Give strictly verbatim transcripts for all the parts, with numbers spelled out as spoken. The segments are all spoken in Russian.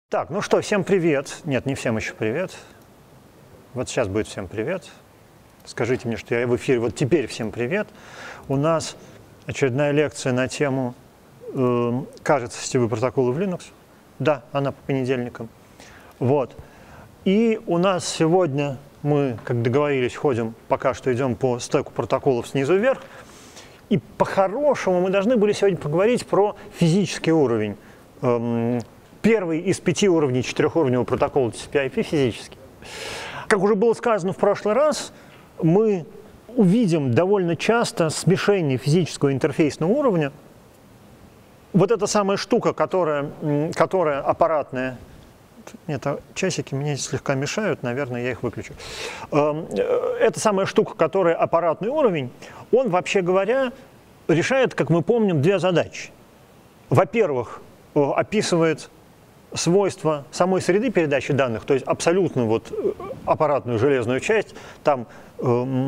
Так, ну что, всем привет. Нет, не всем еще привет. Вот сейчас будет всем привет. Скажите мне, что я в эфире. Вот теперь всем привет. У нас очередная лекция на тему, э, кажется, сетевые протоколы в Linux. Да, она по понедельникам. Вот. И у нас сегодня мы, как договорились, ходим, пока что идем по стеку протоколов снизу вверх. И по-хорошему мы должны были сегодня поговорить про физический уровень. Эм, Первый из пяти уровней четырехуровневого протокола ти си пи ай пи физически. Как уже было сказано в прошлый раз, мы увидим довольно часто смешение физического и интерфейсного уровня. Вот эта самая штука, которая, которая аппаратная. Нет, часики меня слегка мешают, наверное, я их выключу. Эта самая штука, которая аппаратный уровень, он, вообще говоря, решает, как мы помним, две задачи. Во-первых, описывает свойства самой среды передачи данных, то есть абсолютно вот аппаратную железную часть, там, э,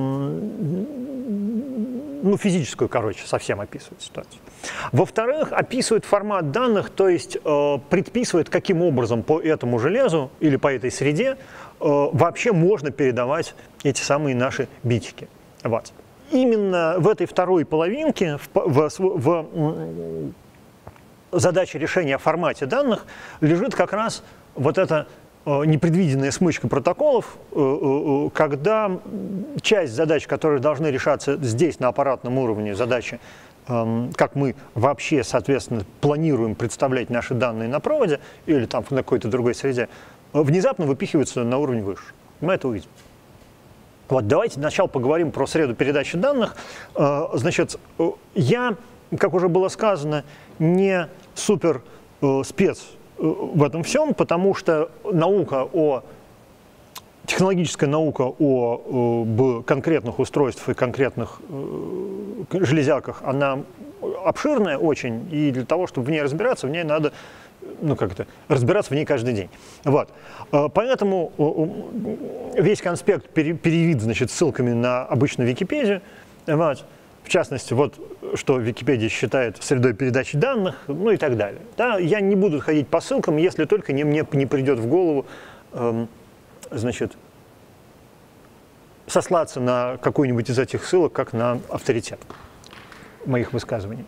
ну, физическую, короче, совсем описывает ситуацию. Во-вторых, описывает формат данных, то есть э, предписывает, каким образом по этому железу или по этой среде э, вообще можно передавать эти самые наши битики. Вот. Именно в этой второй половинке, в, в, в, в задача решения о формате данных лежит как раз вот эта э, непредвиденная смычка протоколов, э, э, когда часть задач, которые должны решаться здесь на аппаратном уровне, задачи, э, как мы вообще, соответственно, планируем представлять наши данные на проводе или там на какой-то другой среде, внезапно выпихиваются на уровень выше. Мы это увидим. Вот, давайте сначала поговорим про среду передачи данных. Э, значит, я, как уже было сказано, не супер э, спец э, в этом всем, потому что наука о, технологическая наука о э, конкретных устройствах и конкретных э, железяках, она обширная очень, и для того, чтобы в ней разбираться, в ней надо, ну как это, разбираться в ней каждый день. Вот. Поэтому весь конспект перевид, значит, ссылками на обычную Википедию. Вот. В частности, вот что Википедия считает средой передачи данных, ну и так далее. Да, я не буду ходить по ссылкам, если только не, мне не придет в голову, эм, значит, сослаться на какую-нибудь из этих ссылок, как на авторитет моих высказываний.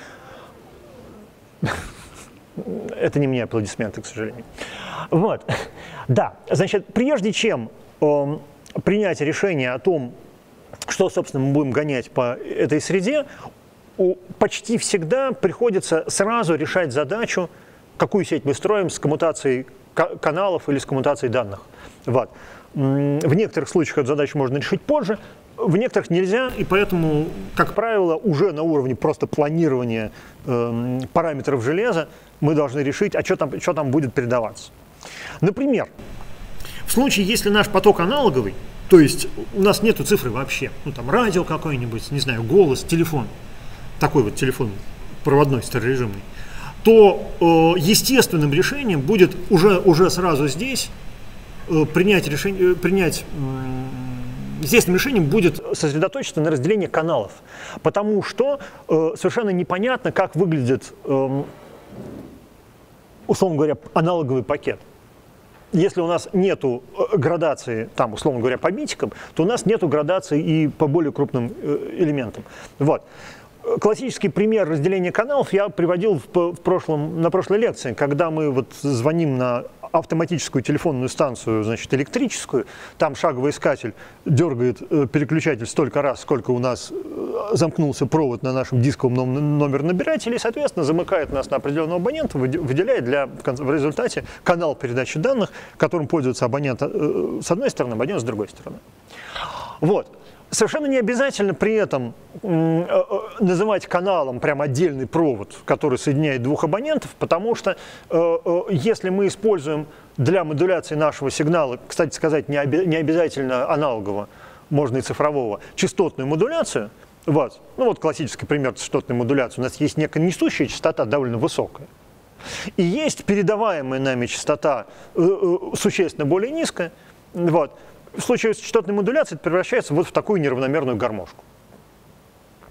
Это не мне аплодисменты, к сожалению. Вот. Да, значит, прежде чем эм, принять решение о том, что, собственно, мы будем гонять по этой среде, почти всегда приходится сразу решать задачу, какую сеть мы строим с коммутацией каналов или с коммутацией данных. Вот. В некоторых случаях эту задачу можно решить позже, в некоторых нельзя, и поэтому, как правило, уже на уровне просто планирования э, параметров железа мы должны решить, а что там, что там будет передаваться. Например, в случае, если наш поток аналоговый, то есть у нас нету цифры вообще, ну там радио какое-нибудь, не знаю, голос, телефон, такой вот телефон проводной, старорежимный, то э, естественным решением будет уже, уже сразу здесь э, принять решение, принять, э, естественным решением будет сосредоточиться на разделении каналов, потому что э, совершенно непонятно, как выглядит, э, условно говоря, аналоговый пакет. Если у нас нету градации, там, условно говоря, по битикам, то у нас нету градации и по более крупным элементам. Вот. Классический пример разделения каналов я приводил в, в прошлом, на прошлой лекции, когда мы вот звоним на автоматическую телефонную станцию, значит, электрическую, там шаговый искатель дергает э, переключатель столько раз, сколько у нас э, замкнулся провод на нашем дисковом ном номер-набирателе, и, соответственно, замыкает нас на определенного абонента, выделяет для, в, конце, в результате канал передачи данных, которым пользуется абонент э, с одной стороны, абонент с другой стороны. Вот. Совершенно не обязательно при этом называть каналом прям отдельный провод, который соединяет двух абонентов, потому что если мы используем для модуляции нашего сигнала, кстати сказать, не обязательно аналогового, можно и цифрового, частотную модуляцию, вот, ну вот классический пример частотной модуляции, у нас есть некая несущая частота довольно высокая, и есть передаваемая нами частота существенно более низкая, вот. В случае с частотной модуляцией это превращается вот в такую неравномерную гармошку.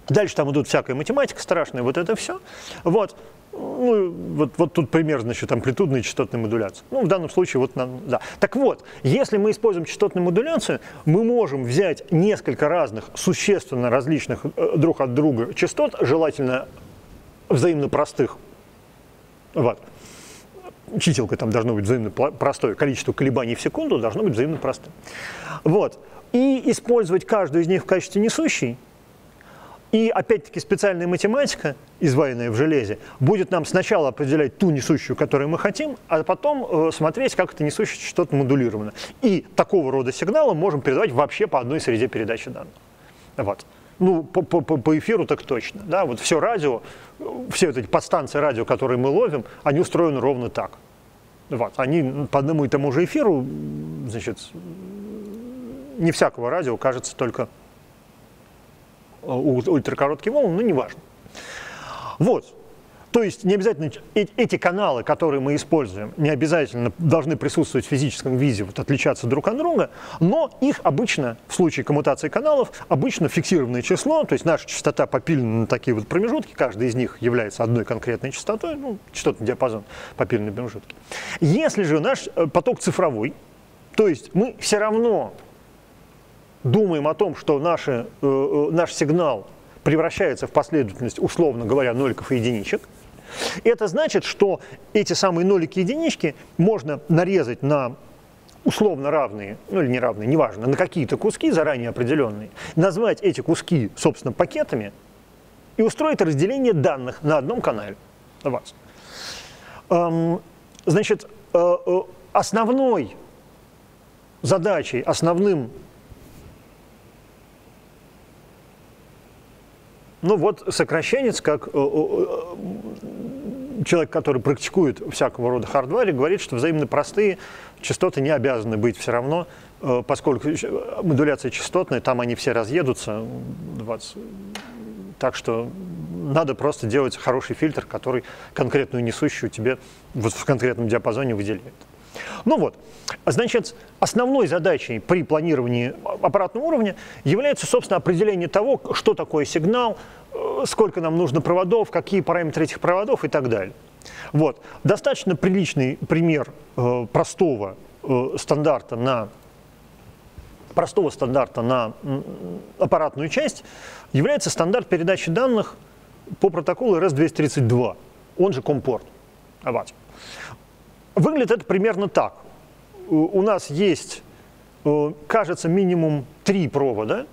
Дальше там идут всякая математика страшная, вот это все. Вот. Ну, вот, вот тут пример, значит, амплитудной и частотной модуляции. Ну, в данном случае, вот, да. Так вот, если мы используем частотную модуляцию, мы можем взять несколько разных, существенно различных друг от друга частот, желательно взаимно простых. Вот. Чителкой там должно быть взаимно простое, количество колебаний в секунду должно быть взаимно простым. Вот. И использовать каждую из них в качестве несущей. И опять-таки специальная математика, изваянная в железе, будет нам сначала определять ту несущую, которую мы хотим, а потом э, смотреть, как это несущее что-то модулировано. И такого рода сигналы можем передавать вообще по одной среде передачи данных. Вот. Ну, по, по, по эфиру так точно. Да? Вот все радио, все вот эти подстанции радио, которые мы ловим, они устроены ровно так. Вот. Они по одному и тому же эфиру, значит, не всякого радио кажется только ультракороткие волны, но неважно. Вот. То есть не обязательно эти каналы, которые мы используем, не обязательно должны присутствовать в физическом виде, вот, отличаться друг от друга, но их обычно, в случае коммутации каналов, обычно фиксированное число, то есть наша частота попилена на такие вот промежутки, каждый из них является одной конкретной частотой, ну, частотный диапазон попиленной промежутки. Если же наш поток цифровой, то есть мы все равно думаем о том, что наши, э, наш сигнал превращается в последовательность, условно говоря, ноликов и единичек, это значит, что эти самые нолики и единички можно нарезать на условно равные, ну или неравные, неважно, на какие-то куски заранее определенные, назвать эти куски, собственно, пакетами и устроить разделение данных на одном канале. Вот. Эм, значит, э, э, основной задачей, основным Ну вот сокращенец, как э, э, человек, который практикует всякого рода хардваре, говорит, что взаимно простые частоты не обязаны быть все равно, э, поскольку модуляция частотная, там они все разъедутся. двадцать. Так что надо просто делать хороший фильтр, который конкретную несущую тебе вот в конкретном диапазоне выделяет. Ну вот, значит, основной задачей при планировании аппаратного уровня является, собственно, определение того, что такое сигнал, сколько нам нужно проводов, какие параметры этих проводов и так далее. Вот. Достаточно приличный пример э, простого, э, стандарта на, простого стандарта на э, аппаратную часть является стандарт передачи данных по протоколу эр эс двести тридцать два, он же компорт. Вот. Выглядит это примерно так. У нас есть, кажется, минимум три провода.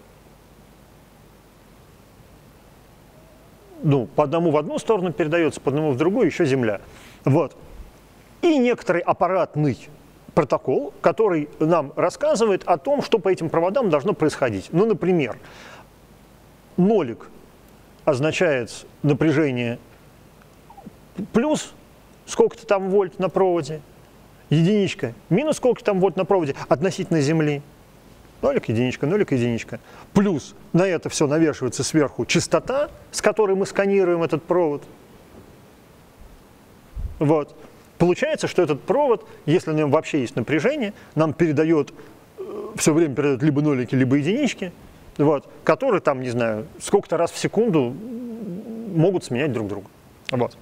Ну, по одному в одну сторону передается, по одному в другую, еще земля. Вот. И некоторый аппаратный протокол, который нам рассказывает о том, что по этим проводам должно происходить. Ну, например, нолик означает напряжение плюс сколько-то там вольт на проводе, единичка минус сколько-то там вольт на проводе относительно Земли. Нолик, единичка, нолик, единичка. Плюс на это все навешивается сверху частота, с которой мы сканируем этот провод. Вот. Получается, что этот провод, если на нем вообще есть напряжение, нам передает, все время передает либо нолики, либо единички, вот, которые там, не знаю, сколько-то раз в секунду могут сменять друг друга. Вот.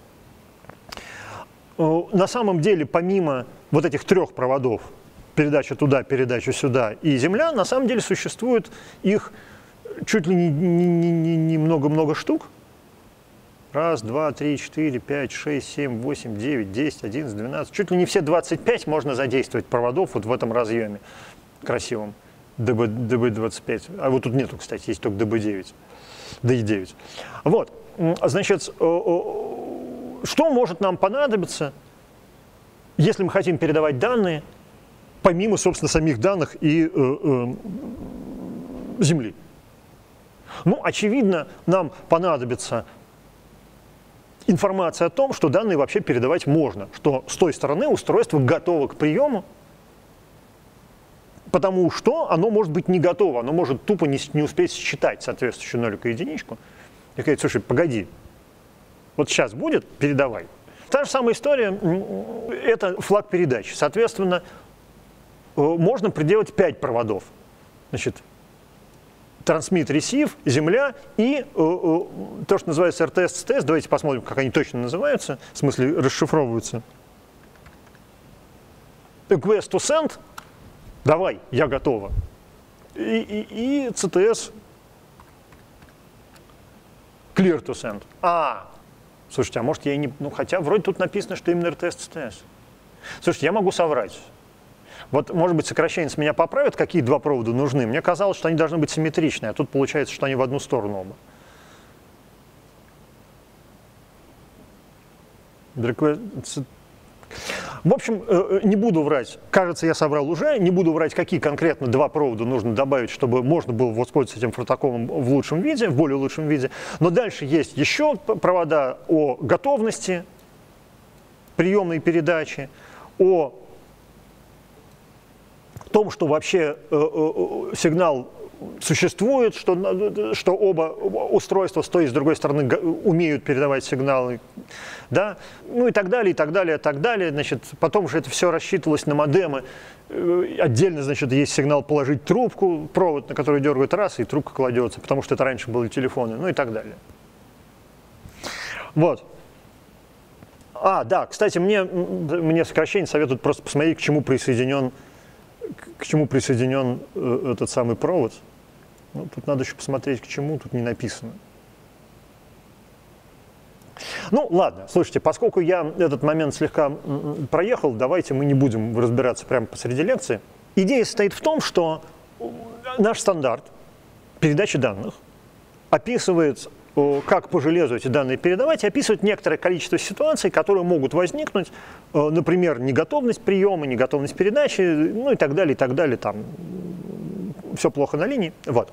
На самом деле, помимо вот этих трех проводов, передача туда, передача сюда и Земля, на самом деле существует их чуть ли не много-много штук. Раз, два, три, четыре, пять, шесть, семь, восемь, девять, десять, одиннадцать, двенадцать. Чуть ли не все двадцать пять можно задействовать проводов вот в этом разъеме красивом ди би двадцать пять. А вот тут нету, кстати, есть только ди би девять. ди и девять. Вот. Значит, что может нам понадобиться, если мы хотим передавать данные, помимо, собственно, самих данных и э, э, Земли? Ну, очевидно, нам понадобится информация о том, что данные вообще передавать можно, что с той стороны устройство готово к приему, потому что оно может быть не готово, оно может тупо не, не успеть считать соответствующую нолику и единичку. И сказать: слушай, погоди, вот сейчас будет, передавай. Та же самая история, это флаг передачи. Соответственно, можно приделать пять проводов. Значит, трансмит, ресив, земля и э, э, то, что называется эр ти эс си ти эс. Давайте посмотрим, как они точно называются, в смысле расшифровываются. Request to send, давай, я готова. И, и, и си ти эс clear to send. А, слушайте, а может я и не... Ну, хотя вроде тут написано, что именно эр ти эс си ти эс. Слушайте, я могу соврать. Вот, может быть, сокращенец меня поправит, какие два провода нужны. Мне казалось, что они должны быть симметричные, а тут получается, что они в одну сторону оба. В общем, не буду врать. Кажется, я соврал уже. Не буду врать, какие конкретно два провода нужно добавить, чтобы можно было воспользоваться этим протоколом в лучшем виде, в более лучшем виде. Но дальше есть еще провода о готовности приемной передачи, о том, что вообще э, э, сигнал существует, что, что оба устройства с той и с другой стороны умеют передавать сигналы, да, ну и так далее, и так далее, и так далее. Значит, потом же это все рассчитывалось на модемы. Отдельно, значит, есть сигнал положить трубку, провод, на который дергают раз, и трубка кладется, потому что это раньше были телефоны, ну и так далее. Вот. А, да, кстати, мне, мне сокращение советуют просто посмотреть, к чему присоединен к чему присоединен э, этот самый провод. Ну, тут надо еще посмотреть, к чему, тут не написано. Ну, ладно, слушайте, поскольку я этот момент слегка проехал, давайте мы не будем разбираться прямо посреди лекции. Идея состоит в том, что наш стандарт передачи данных описывает, как по железу эти данные передавать, и описывает некоторое количество ситуаций, которые могут возникнуть, например, неготовность приема, неготовность передачи, ну и так далее, и так далее, там все плохо на линии. Вот.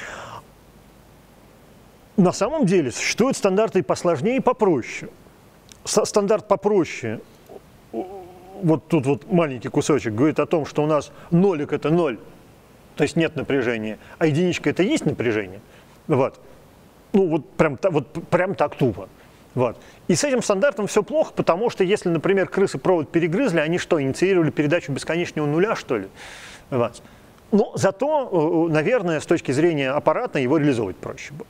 На самом деле существуют стандарты и посложнее, и попроще. Стандарт попроще, вот тут вот маленький кусочек, говорит о том, что у нас нолик – это ноль, то есть нет напряжения, а единичка – это есть напряжение. Вот. Ну, вот прям, вот прям так тупо. Вот. И с этим стандартом все плохо, потому что если, например, крысы провод перегрызли, они что, инициировали передачу бесконечного нуля, что ли? Вот. Но зато, наверное, с точки зрения аппаратной, его реализовывать проще было.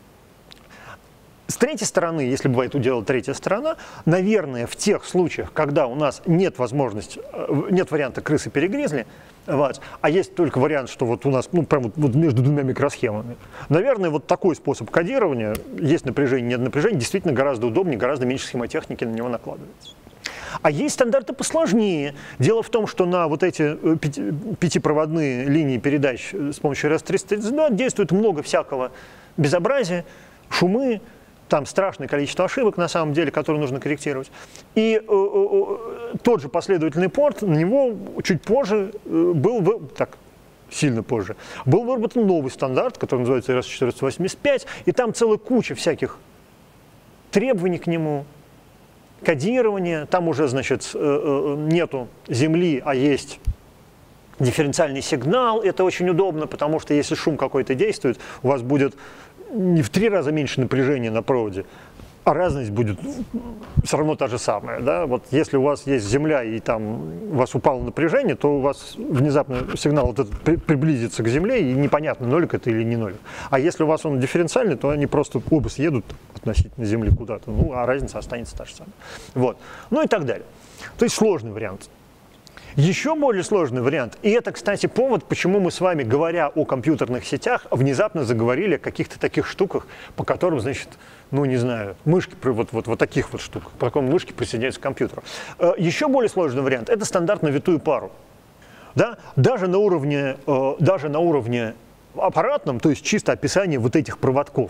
С третьей стороны, если бывает удела третья сторона, наверное, в тех случаях, когда у нас нет возможности, нет варианта крысы перегрызли, вот, а есть только вариант, что вот у нас, ну, прям вот, вот между двумя микросхемами, наверное, вот такой способ кодирования, есть напряжение, нет напряжения, действительно гораздо удобнее, гораздо меньше схемотехники на него накладывается. А есть стандарты посложнее. Дело в том, что на вот эти пяти, пятипроводные линии передач с помощью эр эс триста тридцать два действует много всякого безобразия, шумы, там страшное количество ошибок, на самом деле, которые нужно корректировать. И э, э, тот же последовательный порт, на него чуть позже э, был, так, сильно позже, был выработан новый стандарт, который называется эр эс четыреста восемьдесят пять, и там целая куча всяких требований к нему, кодирования, там уже, значит, э, э, нету земли, а есть дифференциальный сигнал. Это очень удобно, потому что если шум какой-то действует, у вас будет не в три раза меньше напряжения на проводе, а разность будет все равно та же самая. Да? Вот если у вас есть земля и там у вас упало напряжение, то у вас внезапно сигнал вот этот при, приблизится к земле, и непонятно, нолик это или не нолик. А если у вас он дифференциальный, то они просто оба съедут относительно земли куда-то, ну, а разница останется та же самая. Вот. Ну и так далее. То есть сложный вариант. Еще более сложный вариант, и это, кстати, повод, почему мы с вами, говоря о компьютерных сетях, внезапно заговорили о каких-то таких штуках, по которым, значит, ну, не знаю, мышки, вот, вот, вот таких вот штук, по которым мышки присоединяются к компьютеру. Еще более сложный вариант – это стандарт на витую пару. Да? Даже на уровне, даже на уровне аппаратном, то есть чисто описание вот этих проводков,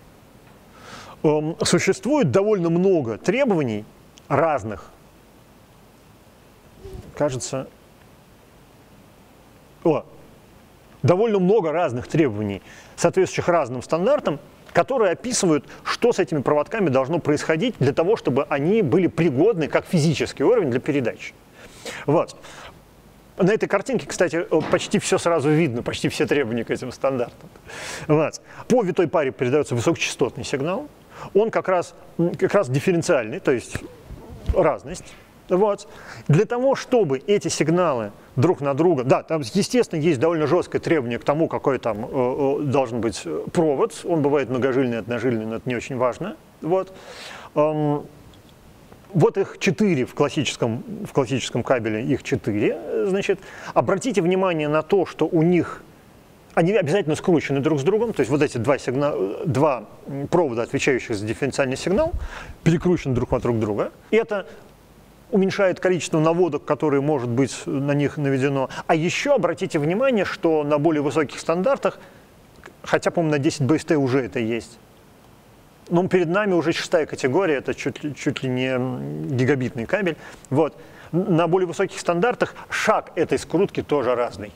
существует довольно много требований разных. Кажется, о, довольно много разных требований, соответствующих разным стандартам, которые описывают, что с этими проводками должно происходить для того, чтобы они были пригодны как физический уровень для передачи. Вот. На этой картинке, кстати, почти все сразу видно, почти все требования к этим стандартам. Вот. По витой паре передается высокочастотный сигнал. Он как раз, как раз дифференциальный, то есть разность. Вот. Для того, чтобы эти сигналы друг на друга... Да, там, естественно, есть довольно жесткое требование к тому, какой там э, э, должен быть провод. Он бывает многожильный, одножильный, но это не очень важно. Вот, эм, вот их четыре в классическом, в классическом кабеле, их четыре. Значит, обратите внимание на то, что у них... Они обязательно скручены друг с другом, то есть вот эти два, сигнала, два провода, отвечающих за дифференциальный сигнал, перекручены друг от друга. Это уменьшает количество наводок, которые может быть на них наведено. А еще обратите внимание, что на более высоких стандартах, хотя, по-моему, на десять бэ эс тэ уже это есть, но перед нами уже шестая категория, это чуть ли, чуть ли не гигабитный кабель. Вот. На более высоких стандартах шаг этой скрутки тоже разный.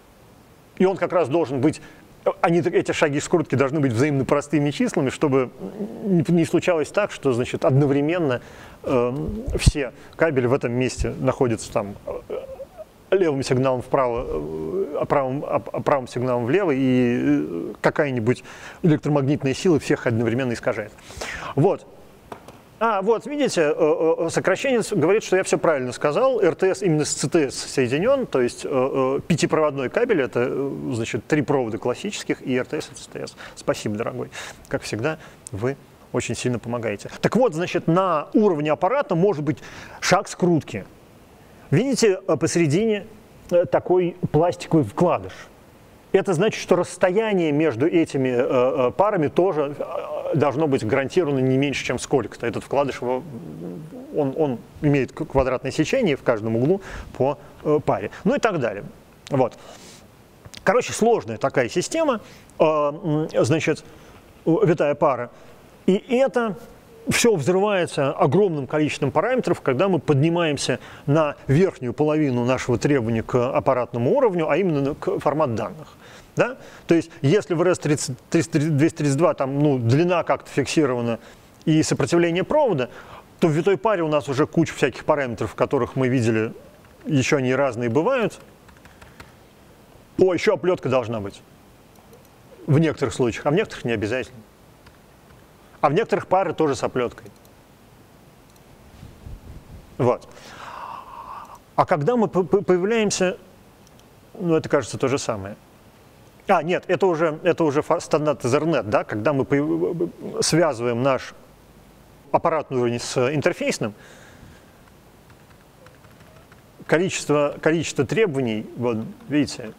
И он как раз должен быть, они, эти шаги скрутки должны быть взаимно простыми числами, чтобы не случалось так, что, значит, одновременно э, все кабели в этом месте находятся там левым сигналом вправо, а правым, а правым сигналом влево, и какая-нибудь электромагнитная сила всех одновременно искажает. Вот. А, вот, видите, сокращенец говорит, что я все правильно сказал. эр тэ эс именно с цэ тэ эс соединен, то есть пятипроводной кабель, это, значит, три провода классических, и эр тэ эс и цэ тэ эс. Спасибо, дорогой. Как всегда, вы очень сильно помогаете. Так вот, значит, на уровне аппарата может быть шаг скрутки. Видите, посередине такой пластиковый вкладыш. Это значит, что расстояние между этими э, парами тоже должно быть гарантировано не меньше, чем сколько-то. Этот вкладыш, его, он, он имеет квадратное сечение в каждом углу по э, паре. Ну и так далее. Вот. Короче, сложная такая система, э, значит, витая пара. И это все взрывается огромным количеством параметров, когда мы поднимаемся на верхнюю половину нашего требования к аппаратному уровню, а именно к формат данных. Да? То есть, если в эр эс двести тридцать два там, ну, длина как-то фиксирована и сопротивление провода, то в витой паре у нас уже куча всяких параметров, которых мы видели, еще они разные бывают. О, еще оплетка должна быть. В некоторых случаях, а в некоторых не обязательно. А в некоторых пары тоже с оплеткой. Вот. А когда мы появляемся, ну, это, кажется, то же самое. А, нет, это уже, это уже стандарт Ethernet, да, когда мы связываем наш аппаратный уровень с интерфейсным, количество, количество требований, вот, видите,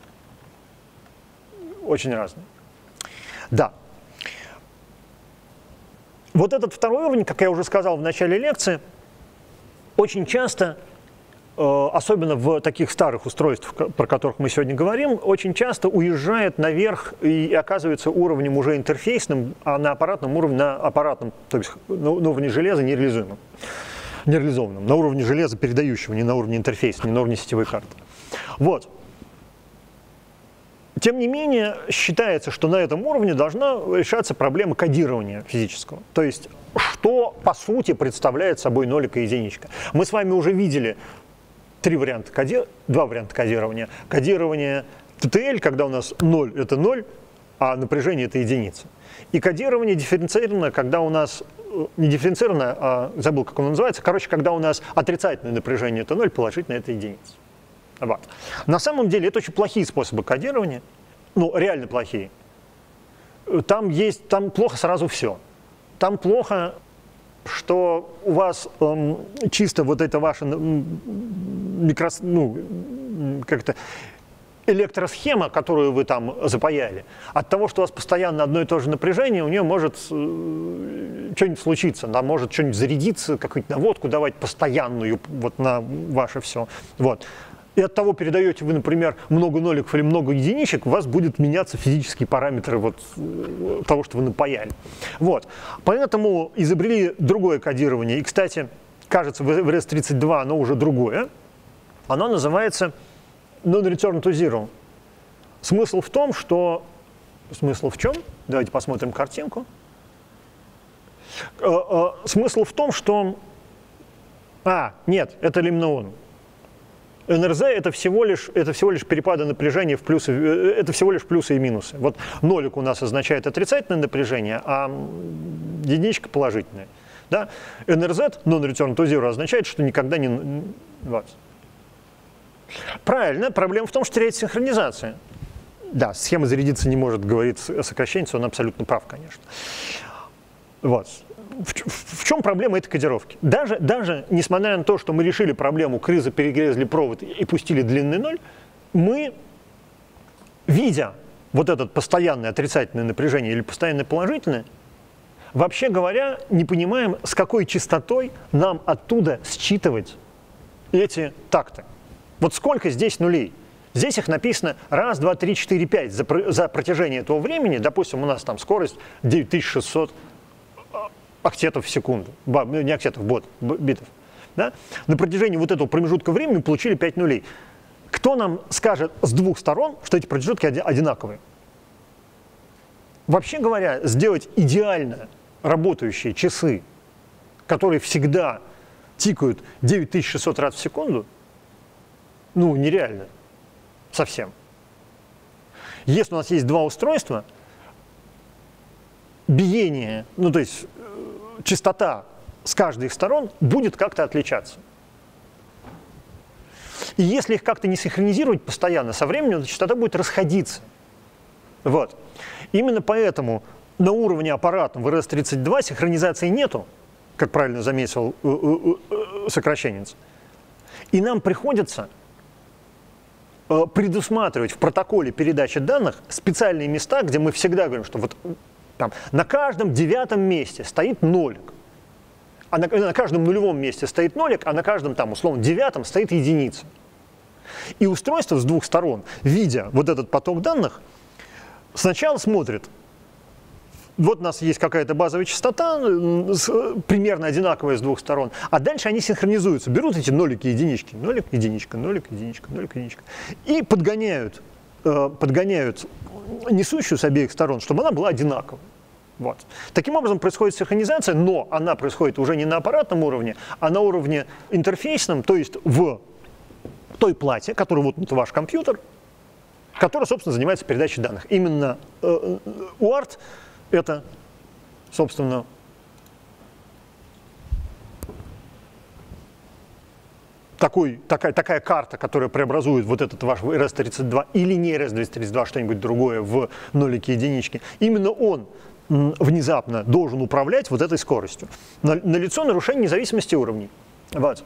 очень разное. Да. Вот этот второй уровень, как я уже сказал в начале лекции, очень часто, особенно в таких старых устройствах, про которых мы сегодня говорим, очень часто уезжает наверх и оказывается уровнем уже интерфейсным, а на аппаратном уровне, на аппаратном, то есть на уровне железа нереализуемым, нереализованным, на уровне железа передающего, не на уровне интерфейса, не на уровне сетевой карты. Вот. Тем не менее, считается, что на этом уровне должна решаться проблема кодирования физического. То есть, что по сути представляет собой нолик и единичка. Мы с вами уже видели три варианта коди... два варианта кодирования. Кодирование ти ти эл, когда у нас ноль – это ноль, а напряжение – это единица. И кодирование дифференцированное, когда у нас, не дифференцированное, а забыл, как оно называется, короче, когда у нас отрицательное напряжение – это ноль, положительное – это единица. Вот. На самом деле это очень плохие способы кодирования, ну реально плохие. Там есть, там плохо сразу все. Там плохо, что у вас эм, чисто вот это ваша микрос, ну, как-то электросхема, которую вы там запаяли, от того, что у вас постоянно одно и то же напряжение, у нее может э, что-нибудь случиться, она может что-нибудь зарядиться, какую-нибудь наводку давать постоянную вот на ваше все. Вот. И от того, передаете вы, например, много ноликов или много единичек, у вас будут меняться физические параметры вот того, что вы напаяли. Вот. Поэтому изобрели другое кодирование. И, кстати, кажется, в эр эс тридцать два оно уже другое. Оно называется Non-Return to Zero. Смысл в том, что... Смысл в чем? Давайте посмотрим картинку. Смысл в том, что... А, нет, это лимноон. эн эр зэ это всего лишь, это всего лишь перепады напряжения в плюсы, это всего лишь плюсы и минусы. Вот нолик у нас означает отрицательное напряжение, а единичка положительное. Да? эн эр зет, non-return to zero, означает, что никогда не... Вот. Правильно, проблема в том, что теряется синхронизация. Да, схема зарядиться не может, говорит сокращенец, он абсолютно прав, конечно. Вот. В, в, в чем проблема этой кодировки? Даже, даже несмотря на то, что мы решили проблему крыза, перегрезли провод и пустили длинный ноль, мы, видя вот это постоянное отрицательное напряжение или постоянное положительное, вообще говоря, не понимаем, с какой частотой нам оттуда считывать эти такты. Вот сколько здесь нулей? Здесь их написано раз, два, три, четыре, пять. За, за протяжение этого времени, допустим, у нас там скорость девять тысяч шестьсот октетов в секунду. Не октетов, бот, битов. Да? На протяжении вот этого промежутка времени мы получили пять нулей. Кто нам скажет с двух сторон, что эти промежутки одинаковые? Вообще говоря, сделать идеально работающие часы, которые всегда тикают девять тысяч шестьсот раз в секунду, ну, нереально. Совсем. Если у нас есть два устройства, биение, ну, то есть частота с каждой из сторон будет как-то отличаться. И если их как-то не синхронизировать постоянно, со временем частота будет расходиться. Вот. Именно поэтому на уровне аппаратном в эр эс тридцать два синхронизации нету, как правильно заметил сокращенец. И нам приходится предусматривать в протоколе передачи данных специальные места, где мы всегда говорим, что вот там на каждом девятом месте стоит нолик, а на, на каждом нулевом месте стоит нолик, а на каждом там условно девятом стоит единица. И устройство с двух сторон, видя вот этот поток данных, сначала смотрит, вот у нас есть какая-то базовая частота, примерно одинаковая с двух сторон, а дальше они синхронизуются, берут эти нолики и единички, нолик, единичка, нолик, единичка, нолик, единичка, и подгоняют, подгоняют несущую с обеих сторон, чтобы она была одинаковой. Вот. Таким образом происходит синхронизация, но она происходит уже не на аппаратном уровне, а на уровне интерфейсном, то есть в той плате, которая вот это ваш компьютер, которая, собственно, занимается передачей данных. Именно э, у арт это, собственно, такой, такая, такая карта, которая преобразует вот этот ваш эр эс тридцать два или не эр эс двести тридцать два, что-нибудь другое в нолики и единички. Именно он внезапно должен управлять вот этой скоростью. Налицо нарушение независимости уровней. Вот.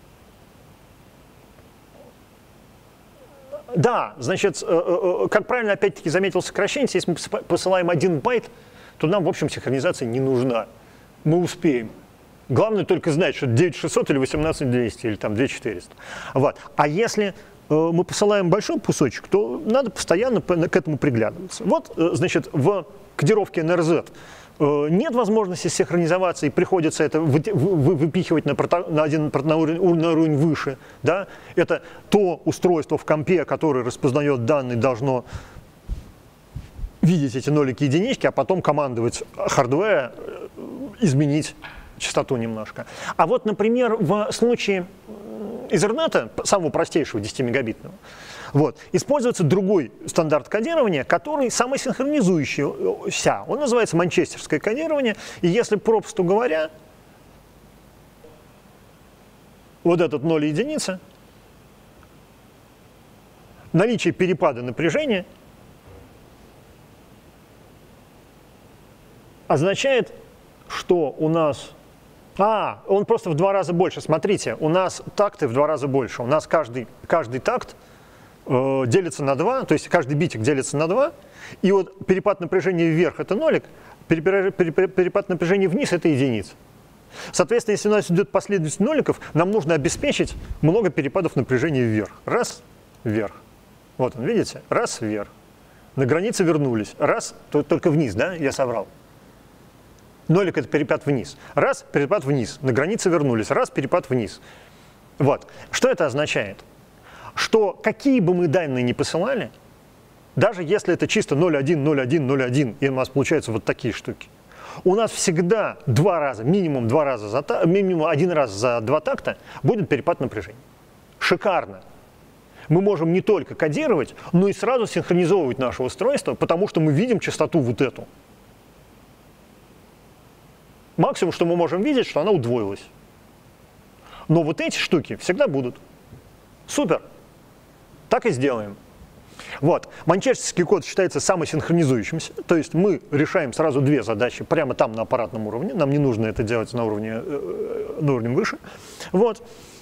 Да, значит, как правильно опять-таки заметил сокращенец, если мы посылаем один байт, то нам, в общем, синхронизация не нужна. Мы успеем. Главное только знать, что девять тысяч шестьсот или восемнадцать тысяч двести, или там две тысячи четыреста. Вот. А если э, мы посылаем большой кусочек, то надо постоянно к этому приглядываться. Вот, э, значит, в кодировке эн эр зет э, нет возможности синхронизоваться, и приходится это вы, вы, выпихивать на, на один на уровень, на уровень выше. Да? Это то устройство в компе, которое распознает данные, должно видеть эти нолики и единички, а потом командовать хардвер, изменить частоту немножко. А вот, например, в случае Ethernet, самого простейшего десятимегабитного, вот, используется другой стандарт кодирования, который самосинхронизующийся. Он называется манчестерское кодирование. И если попросту говоря, вот этот ноль и единица, наличие перепада напряжения означает, что у нас... А, он просто в два раза больше. Смотрите, у нас такты в два раза больше. У нас каждый, каждый такт э, делится на два, то есть каждый битик делится на два. И вот перепад напряжения вверх – это нолик, перепад напряжения вниз – это единица. Соответственно, если у нас идет последовательность ноликов, нам нужно обеспечить много перепадов напряжения вверх. Раз, вверх. Вот он, видите? Раз, вверх. На границе вернулись. Раз, только вниз, да? Я соврал. Нолик – это перепад вниз. Раз, перепад вниз. На границе вернулись. Раз, перепад вниз. Вот. Что это означает? Что какие бы мы данные ни посылали, даже если это чисто ноль один, ноль один, ноль один, и у нас получаются вот такие штуки, у нас всегда два раза, минимум два раза, за, минимум один раз за два такта будет перепад напряжения. Шикарно. Мы можем не только кодировать, но и сразу синхронизовывать наше устройство, потому что мы видим частоту вот эту. Максимум, что мы можем видеть, что она удвоилась. Но вот эти штуки всегда будут. Супер. Так и сделаем. Вот. Манчестерский код считается самосинхронизующимся, то есть мы решаем сразу две задачи прямо там на аппаратном уровне, нам не нужно это делать на уровне, на уровне выше. Вот.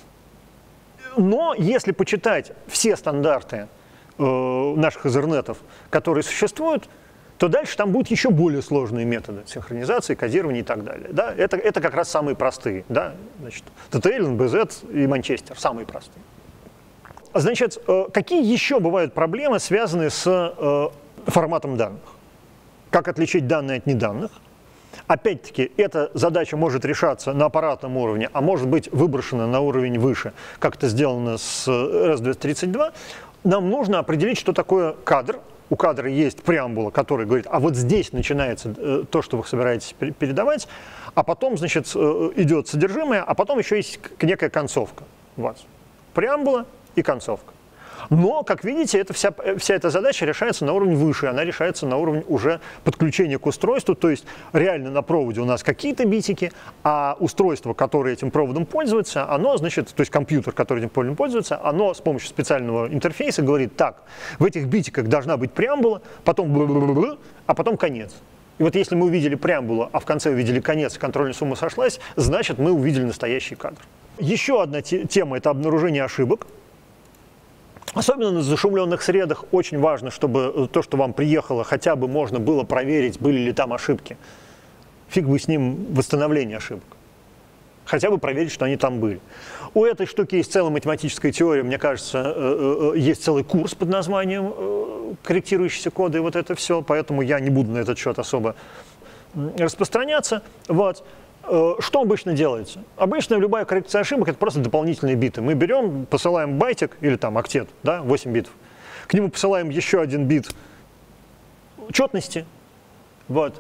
Но если почитать все стандарты э, наших изернетов, которые существуют, то дальше там будут еще более сложные методы синхронизации, кодирования и так далее. Да? Это, это как раз самые простые. Да? Значит, ти ти эл, эн би зет и Манчестер самые простые. Значит, какие еще бывают проблемы, связанные с э, форматом данных? Как отличить данные от неданных? Опять-таки, эта задача может решаться на аппаратном уровне, а может быть выброшена на уровень выше, как это сделано с эр эс двести тридцать два. Нам нужно определить, что такое кадр. У кадра есть преамбула, которая говорит, а вот здесь начинается э, то, что вы собираетесь передавать, а потом, значит, э, идет содержимое, а потом еще есть некая концовка. Вот. Преамбула и концовка. Но, как видите, это вся, вся эта задача решается на уровне выше, она решается на уровне уже подключения к устройству, то есть реально на проводе у нас какие-то битики, а устройство, которое этим проводом пользуется, оно, значит, то есть компьютер, который этим проводом пользуется, оно с помощью специального интерфейса говорит, так, в этих битиках должна быть преамбула, потом бла-бла-бла, а потом конец. И вот если мы увидели преамбулу, а в конце увидели конец, контрольная сумма сошлась, значит, мы увидели настоящий кадр. Еще одна тема – это обнаружение ошибок. Особенно на зашумленных средах очень важно, чтобы то, что вам приехало, хотя бы можно было проверить, были ли там ошибки. Фиг бы с ним восстановление ошибок. Хотя бы проверить, что они там были. У этой штуки есть целая математическая теория, мне кажется, есть целый курс под названием «Корректирующиеся коды» и вот это все, поэтому я не буду на этот счет особо распространяться. Вот. Что обычно делается? Обычно любая коррекция ошибок – это просто дополнительные биты. Мы берем, посылаем байтик, или там октет, да, восемь битов. К нему посылаем еще один бит четности. Вот.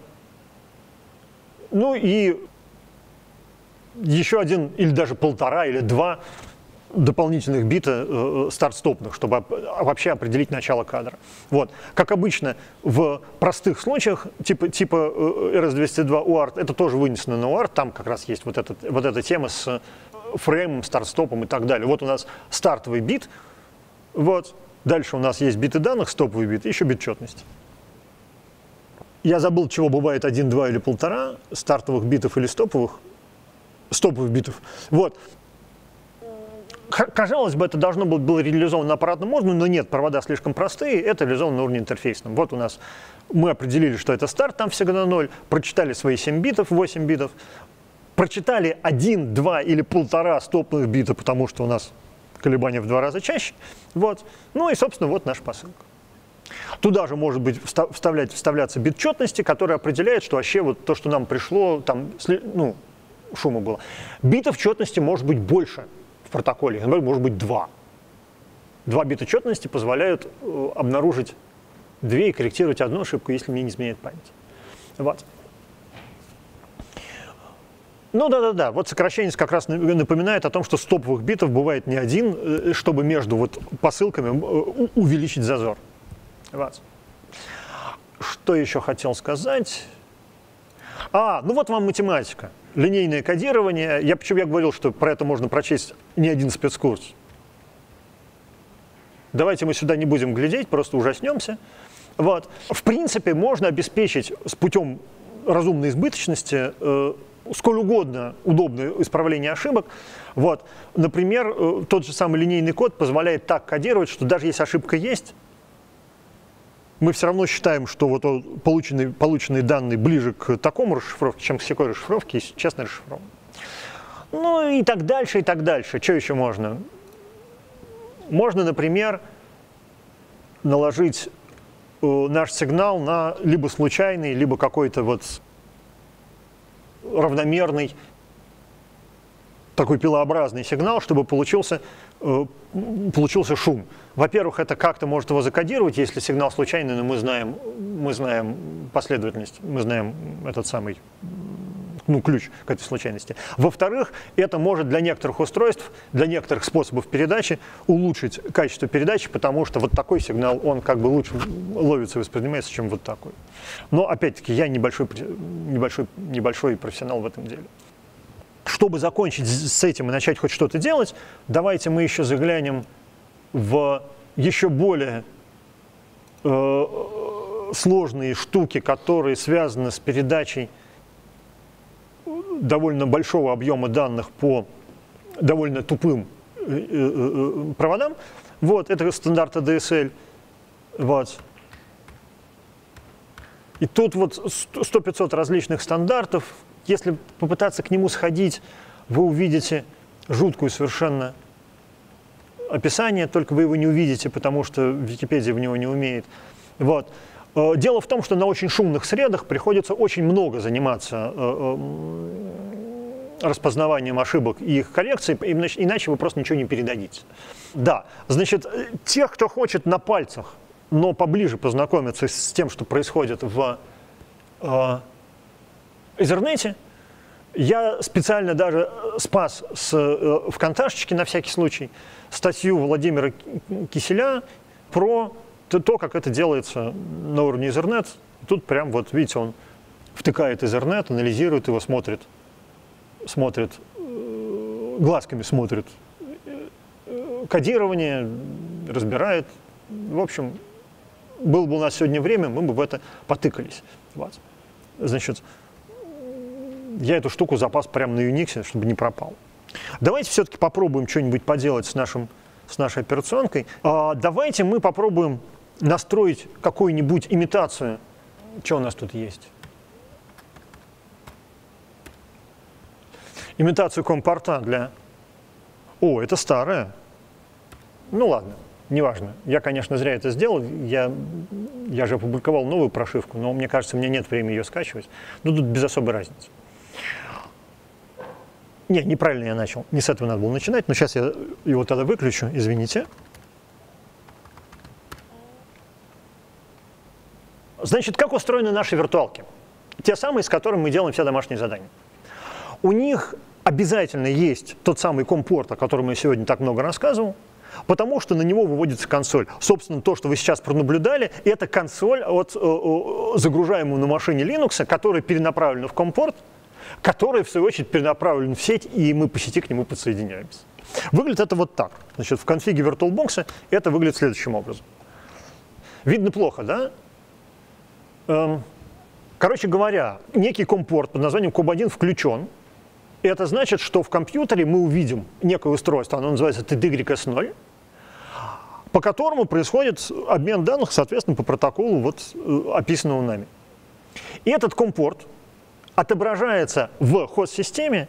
Ну и еще один, или даже полтора, или два дополнительных бита э, старт-стопных, чтобы вообще определить начало кадра. Вот. Как обычно, в простых случаях, типа, типа эр эс двести два ю эй ар ти, это тоже вынесено на ю эй ар ти, там как раз есть вот, этот, вот эта тема с фреймом, старт-стопом и так далее. Вот у нас стартовый бит, вот. Дальше у нас есть биты данных, стоповый бит, и еще бит четности. Я забыл, чего бывает один, два или полтора, стартовых битов или стоповых, стоповых битов. Вот. Казалось бы, это должно было, было реализовано на аппаратном уровне, но нет, провода слишком простые, это реализовано на уровне интерфейсном. Вот у нас мы определили, что это старт, там всегда ноль, прочитали свои семь битов, восемь битов, прочитали один, два или полтора стопных бита, потому что у нас колебания в два раза чаще. Вот. Ну и, собственно, вот наша посылка. Туда же может быть вставлять, вставляться бит четности, который определяет, что вообще вот то, что нам пришло, там, ну, шума было. Битов четности может быть больше. В протоколе, например, может быть два. Два бита четности позволяют э, обнаружить две и корректировать одну ошибку, если мне не изменяет память. Вот. Ну да-да-да, вот сокращение как раз напоминает о том, что стоповых битов бывает не один, чтобы между вот посылками увеличить зазор. Вот. Что еще хотел сказать? А, ну вот вам математика. Линейное кодирование. Я почему я говорил, что про это можно прочесть не один спецкурс. Давайте мы сюда не будем глядеть, просто ужаснемся. Вот. В принципе, можно обеспечить с путем разумной избыточности э, сколь угодно удобное исправление ошибок. Вот. Например, э, тот же самый линейный код позволяет так кодировать, что даже если ошибка есть, мы все равно считаем, что вот полученные, полученные данные ближе к такому расшифровке, чем к такой расшифровке, если честно расшифрован. Ну и так дальше, и так дальше. Что еще можно? Можно, например, наложить э, наш сигнал на либо случайный, либо какой-то вот равномерный, такой пилообразный сигнал, чтобы получился, э, получился шум. Во-первых, это как-то может его закодировать, если сигнал случайный, но мы знаем, мы знаем последовательность, мы знаем этот самый, ну, ключ к этой случайности. Во-вторых, это может для некоторых устройств, для некоторых способов передачи улучшить качество передачи, потому что вот такой сигнал, он как бы лучше ловится и воспринимается, чем вот такой. Но, опять-таки, я небольшой, небольшой, небольшой профессионал в этом деле. Чтобы закончить с этим и начать хоть что-то делать, давайте мы еще заглянем в еще более э, сложные штуки, которые связаны с передачей довольно большого объема данных по довольно тупым э, э, проводам. Вот, это стандарт эй ди эс эль. Вот. И тут вот сто-пятьсот различных стандартов. Если попытаться к нему сходить, вы увидите жуткую совершенно описание, только вы его не увидите, потому что Википедия в него не умеет. Вот. Дело в том, что на очень шумных средах приходится очень много заниматься распознаванием ошибок и их коррекцией, иначе вы просто ничего не передадите. Да, значит, тех, кто хочет на пальцах, но поближе познакомиться с тем, что происходит в Ethernet, я специально даже спас с э, ВКонташечке на всякий случай статью Владимира Киселя про то, то, как это делается на уровне Ethernet. Тут прям вот, видите, он втыкает Ethernet, анализирует его, смотрит, смотрит, э, глазками смотрит э, кодирование, разбирает. В общем, было бы у нас сегодня время, мы бы в это потыкались. Вот. Значит, я эту штуку запас прямо на Unix, чтобы не пропал. Давайте все-таки попробуем что-нибудь поделать с, нашим, с нашей операционкой. А, давайте мы попробуем настроить какую-нибудь имитацию. Что у нас тут есть? Имитацию компорта для... О, это старая. Ну ладно, неважно. Я, конечно, зря это сделал. Я, я же опубликовал новую прошивку, но мне кажется, у меня нет времени ее скачивать. Ну, тут без особой разницы. Не, неправильно я начал. Не с этого надо было начинать, но сейчас я его тогда выключу, извините. Значит, как устроены наши виртуалки? Те самые, с которыми мы делаем все домашние задания. У них обязательно есть тот самый компорт, о котором я сегодня так много рассказывал, потому что на него выводится консоль. Собственно, то, что вы сейчас пронаблюдали, это консоль от э, загружаемого на машине Linux, которая перенаправлена в компорт, который, в свою очередь, перенаправлен в сеть, и мы по сети к нему подсоединяемся. Выглядит это вот так. Значит, в конфиге VirtualBox это выглядит следующим образом. Видно плохо, да? Эм, короче говоря, некий компорт под названием коб один включен. И это значит, что в компьютере мы увидим некое устройство, оно называется ти ди игрек эс ноль, по которому происходит обмен данных, соответственно, по протоколу, вот, описанному нами. И этот компорт отображается в хост-системе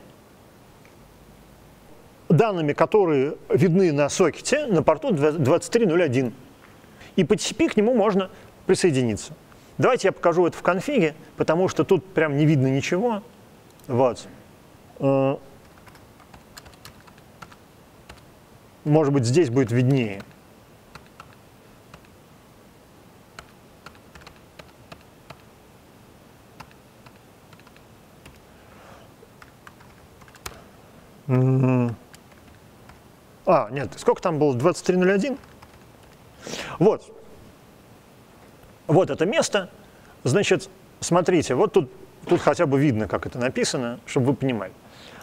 данными, которые видны на сокете на порту двадцать три ноль один. И по ти си пи к нему можно присоединиться. Давайте я покажу это в конфиге, потому что тут прям не видно ничего. Вот. Может быть, здесь будет виднее. А, нет, сколько там было? двадцать три ноль один? Вот. Вот это место. Значит, смотрите, вот тут, тут хотя бы видно, как это написано, чтобы вы понимали.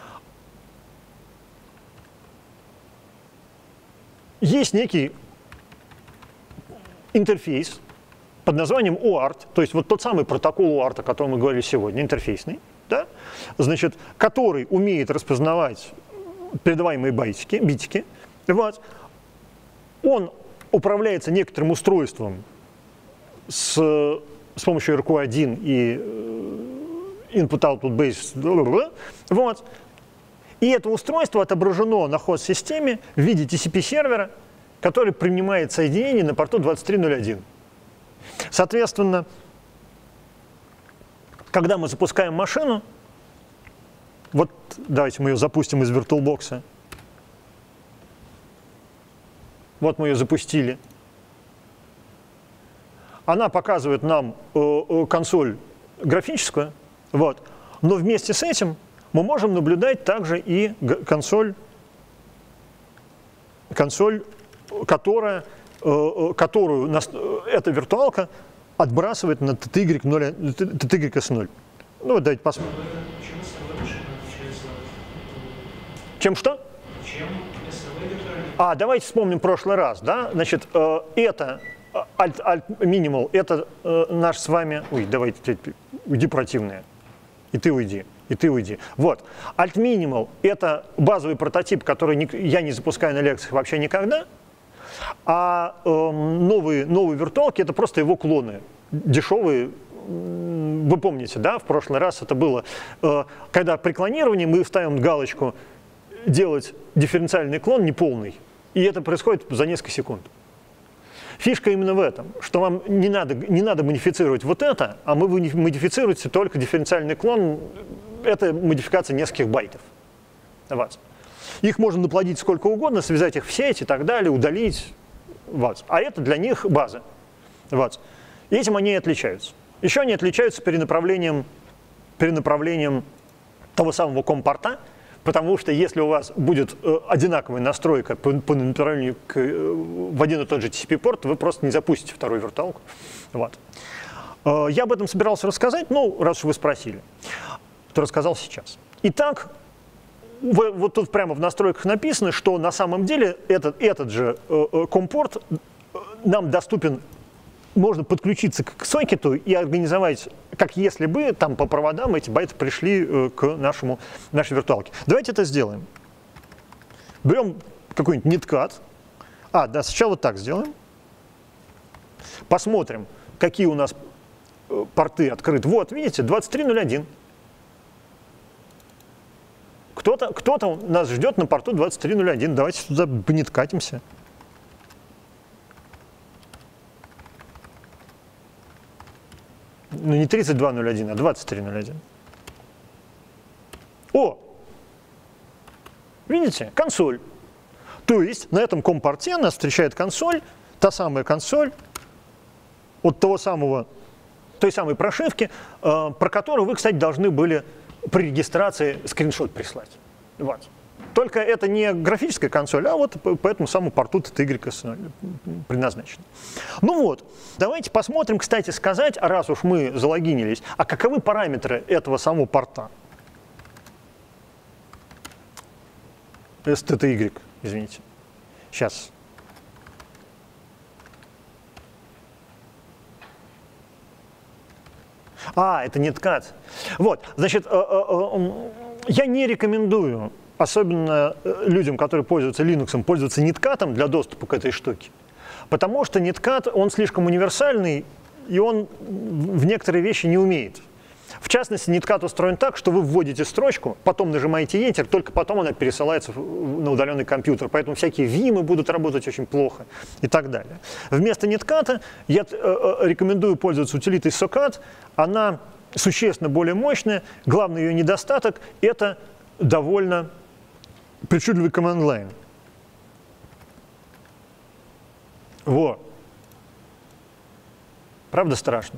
Есть некий интерфейс под названием о арт, то есть вот тот самый протокол о арт, о котором мы говорили сегодня, интерфейсный, да? Значит, который умеет распознавать передаваемые байтики, битики. Вот. Он управляется некоторым устройством с, с помощью эр кью один и input-output base. Вот. И это устройство отображено на хост-системе в виде ти си пи-сервера, который принимает соединение на порту двадцать три ноль один. Соответственно, когда мы запускаем машину, вот давайте мы ее запустим из VirtualBox. Вот мы ее запустили. Она показывает нам э, э, консоль графическую. Вот. Но вместе с этим мы можем наблюдать также и консоль, консоль которая, которую эта виртуалка отбрасывает на ти ти игрек эс ноль. Ну, вот давайте посмотрим. Чем что? Чем а, давайте вспомним прошлый раз, да? Значит, э, это alt, alt minimal, это э, наш с вами... Ой, давайте, уйди, противные. И ты уйди, и ты уйди. Вот. Alt minimal — это базовый прототип, который не, я не запускаю на лекциях вообще никогда. А э, новые, новые виртуалки — это просто его клоны. Дешевые. Вы помните, да, в прошлый раз это было, э, когда при клонировании мы ставим галочку «делать дифференциальный клон неполный». И это происходит за несколько секунд. Фишка именно в этом, что вам не надо, не надо модифицировать вот это, а вы модифицируете только дифференциальный клон. Это модификация нескольких байтов. Вот. Их можно наплодить сколько угодно, связать их в сеть и так далее, удалить. Вот. А это для них база. Вот. И этим они и отличаются. Еще они отличаются перенаправлением, перенаправлением того самого компорта, потому что если у вас будет э, одинаковая настройка по, по направлению к, э, в один и тот же ти си пи-порт, вы просто не запустите вторую виртуалку. Вот. Э, я об этом собирался рассказать, ну, раз уж вы спросили, то рассказал сейчас. Итак, в, вот тут прямо в настройках написано, что на самом деле этот, этот же э, э, компорт нам доступен. Можно подключиться к сокету и организовать, как если бы там по проводам эти байты пришли э, к нашему, нашей виртуалке. Давайте это сделаем. Берем какой-нибудь неткат. А, да, сначала вот так сделаем. Посмотрим, какие у нас э, порты открыты. Вот, видите, двадцать три ноль один. Кто-то кто-то нас ждет на порту двадцать три ноль один. Давайте туда понеткатимся. Ну, не тридцать два ноль один, а двадцать три ноль один. О! Видите? Консоль. То есть на этом компорте нас встречает консоль, та самая консоль от того самого, той самой прошивки, э, про которую вы, кстати, должны были при регистрации скриншот прислать. Вот. Только это не графическая консоль, а вот по этому самому порту ти ти игрек эс ноль предназначена. Ну вот, давайте посмотрим, кстати сказать, раз уж мы залогинились, а каковы параметры этого самого порта? эс ти ти игрек, извините. Сейчас. А, это неткат. Вот, значит, я не рекомендую, особенно людям, которые пользуются Linux, пользоваться неткатом для доступа к этой штуке. Потому что неткат, он слишком универсальный, и он в некоторые вещи не умеет. В частности, неткат устроен так, что вы вводите строчку, потом нажимаете Enter, только потом она пересылается на удаленный компьютер. Поэтому всякие вимы будут работать очень плохо и так далее. Вместо нетката я рекомендую пользоваться утилитой socat. Она существенно более мощная. Главный ее недостаток – это довольно причудливый command line. Во. Правда страшно?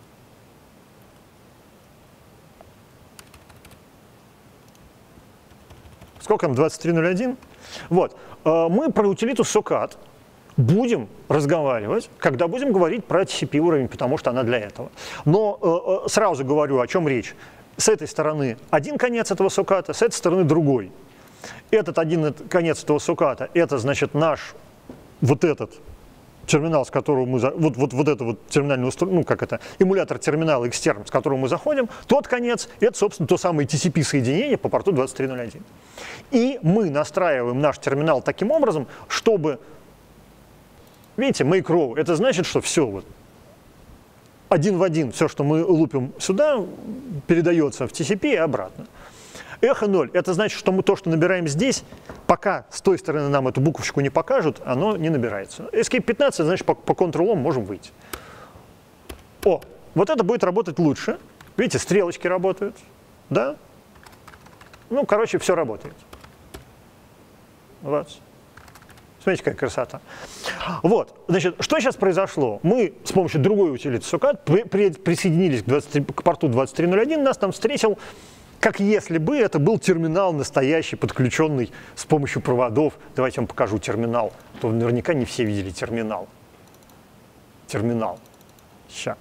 Сколько там? двадцать три ноль один? Вот. Мы про утилиту socat будем разговаривать, когда будем говорить про ти си пи уровень, потому что она для этого. Но сразу говорю, о чем речь. С этой стороны один конец этого соката, с этой стороны другой. Этот один конец этого соката, это значит наш вот этот терминал, с которого мы, вот, вот, вот это вот терминальное устройство, ну как это, эмулятор терминала экстерн, с которого мы заходим, тот конец, это, собственно, то самое ти си пи-соединение по порту двадцать три ноль один. И мы настраиваем наш терминал таким образом, чтобы, видите, make row, это значит, что все вот, один в один, все, что мы лупим сюда, передается в ти си пи и обратно. Эхо ноль, это значит, что мы то, что набираем здесь, пока с той стороны нам эту буковочку не покажут, оно не набирается. эскейп пятнадцать, значит, по, по Ctrl-Om можем выйти. О, вот это будет работать лучше. Видите, стрелочки работают, да? Ну, короче, все работает. Вот. Смотрите, какая красота. Вот, значит, что сейчас произошло? Мы с помощью другой утилиты Succat при, при, присоединились к, двадцать, к порту двадцать три ноль один, нас там встретил, как если бы это был терминал настоящий, подключенный с помощью проводов. Давайте я вам покажу терминал. А то наверняка не все видели терминал. Терминал. Сейчас.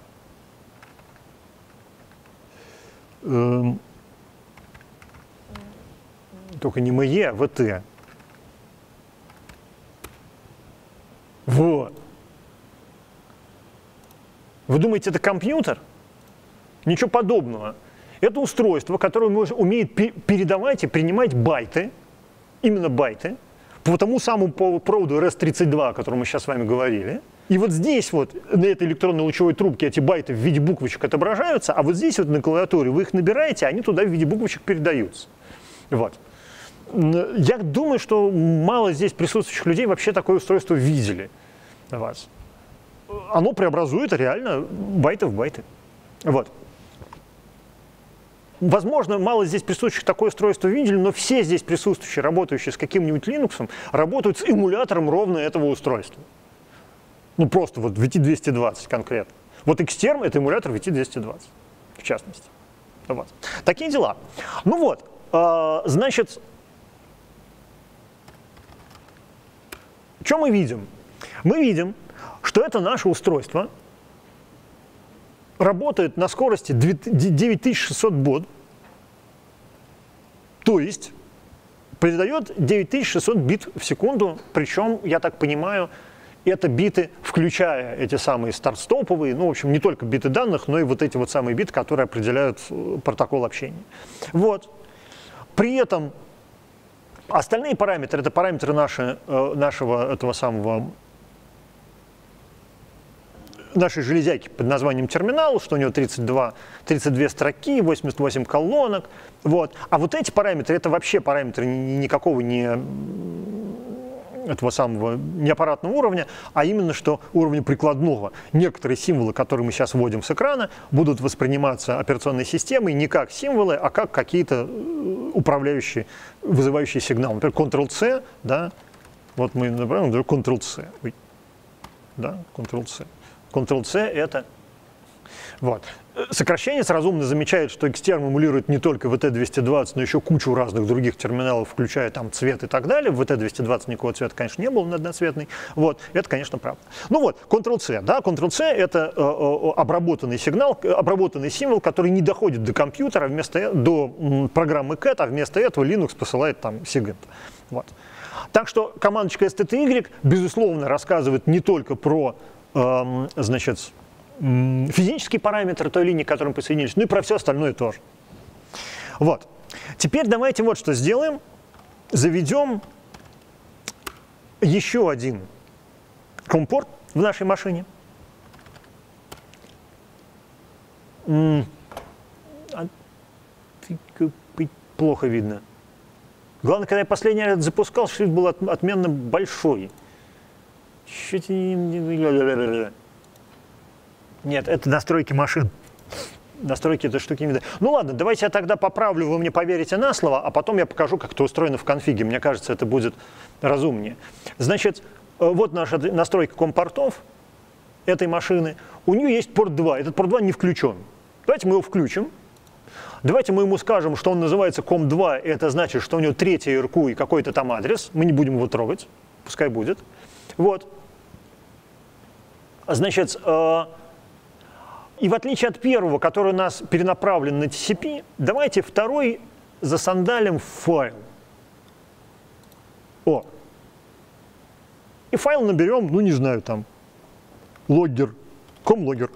Эм. Только не МЕ, а ВТ. Вот. Вы думаете, это компьютер? Ничего подобного. Это устройство, которое умеет передавать и принимать байты, именно байты, по тому самому проводу эр эс тридцать два, о котором мы сейчас с вами говорили. И вот здесь вот, на этой электронной лучевой трубке, эти байты в виде буквочек отображаются, а вот здесь вот на клавиатуре вы их набираете, а они туда в виде буквочек передаются. Вот. Я думаю, что мало здесь присутствующих людей вообще такое устройство видели. Вас. Оно преобразует реально байты в байты. Вот. Возможно, мало здесь присутствующих такое устройство видели, но все здесь присутствующие, работающие с каким-нибудь Linux, работают с эмулятором ровно этого устройства. Ну просто вот ви ти двести двадцать конкретно. Вот Xterm — это эмулятор ви ти двести двадцать, в частности. Вот. Такие дела. Ну вот, э, значит, что мы видим? Мы видим, что это наше устройство работает на скорости девять тысяч шестьсот бод, то есть передает девять тысяч шестьсот бит в секунду, причем, я так понимаю, это биты, включая эти самые старт-стоповые, ну, в общем, не только биты данных, но и вот эти вот самые биты, которые определяют протокол общения. Вот. При этом остальные параметры, это параметры наши, нашего этого самого нашей железяки под названием терминал, что у него тридцать два, тридцать две строки, восемьдесят восемь колонок. Вот. А вот эти параметры, это вообще параметры никакого не этого самого не аппаратного уровня, а именно что уровня прикладного. Некоторые символы, которые мы сейчас вводим с экрана, будут восприниматься операционной системой не как символы, а как какие-то управляющие, вызывающие сигнал. Например, контрол-C, да, вот мы набираем контрол-C, да, контрол-C. контрол-C это, вот. Сокращенец разумно замечает, что Xterm эмулирует не только ви ти двести двадцать, но еще кучу разных других терминалов, включая там цвет и так далее. В ви ти двести двадцать никакого цвета, конечно, не было, он одноцветный. Вот, это, конечно, правда. Ну вот, контрол-C, да, контрол-C это э, э, обработанный сигнал, обработанный символ, который не доходит до компьютера, вместо, до м, программы кэт, а вместо этого Linux посылает там сигнал. Вот. Так что командочка эс ти ти игрек, безусловно, рассказывает не только про э, значит, физические параметры той линии, к которой мы присоединились, ну и про все остальное тоже. Вот. Теперь давайте вот что сделаем. Заведем еще один компорт в нашей машине. А, плохо видно. Главное, когда я последний раз запускал, шрифт был от, отменно большой. Чуть не... Нет, это настройки машин. Настройки этой штуки не видно. Ну ладно, давайте я тогда поправлю, вы мне поверите на слово, а потом я покажу, как это устроено в конфиге. Мне кажется, это будет разумнее. Значит, вот наша настройка компортов этой машины. У нее есть порт два. Этот порт два не включен. Давайте мы его включим. Давайте мы ему скажем, что он называется ком два, и это значит, что у него третий эр кью и какой-то там адрес. Мы не будем его трогать. Пускай будет. Вот. Значит, э и в отличие от первого, который у нас перенаправлен на ти си пи, давайте второй засандалим в файл. О. И файл наберем, ну не знаю, там, логгер, комлоггер.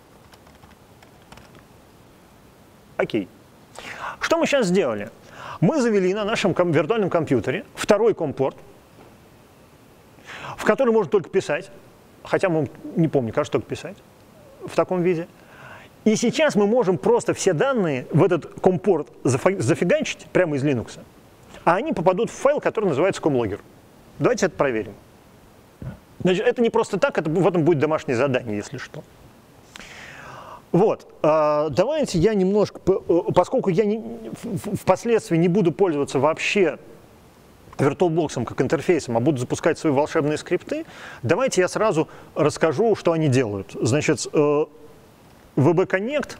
Окей. Что мы сейчас сделали? Мы завели на нашем ком- виртуальном компьютере второй компорт, в который можно только писать, хотя мы не помню, кажется, только писать в таком виде. И сейчас мы можем просто все данные в этот компорт зафиганчить прямо из Linux, а они попадут в файл, который называется комлоггер. Давайте это проверим. Значит, это не просто так, это, в этом будет домашнее задание, если что. Вот. Давайте я немножко, поскольку я не, впоследствии не буду пользоваться вообще VirtualBox как интерфейсом, а будут запускать свои волшебные скрипты, давайте я сразу расскажу, что они делают. Значит, ви би Connect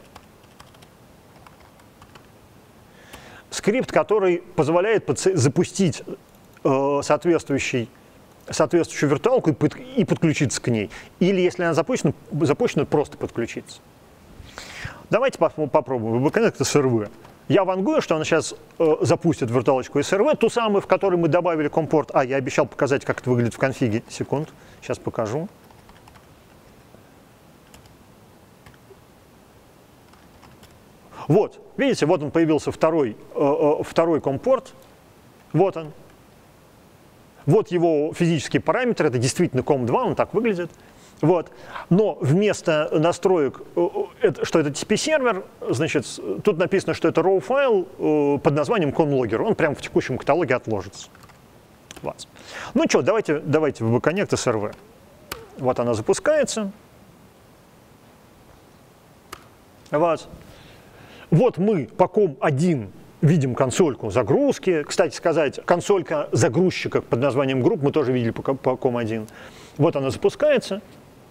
— скрипт, который позволяет запустить соответствующий, соответствующую виртуалку и подключиться к ней. Или, если она запущена, запущена просто подключиться. Давайте попробуем. ви би Connect эс эр ви. Я вангую, что он сейчас э, запустит виртуалочку эс эр ви, ту самую, в которой мы добавили компорт. А, я обещал показать, как это выглядит в конфиге. Секунд, сейчас покажу. Вот, видите, вот он появился второй, э, э, второй компорт. Вот он. Вот его физические параметры. Это действительно ком два, он так выглядит. Вот. Но вместо настроек, что это ти си пи-сервер, значит, тут написано, что это raw-файл под названием conlogger. Он прямо в текущем каталоге отложится. Вот. Ну что, давайте, давайте ви би Connect эс эр ви. Вот она запускается. Вот. Вот мы по ком один видим консольку загрузки. Кстати сказать, консолька загрузчика под названием групп мы тоже видели по, по ком один. Вот она запускается.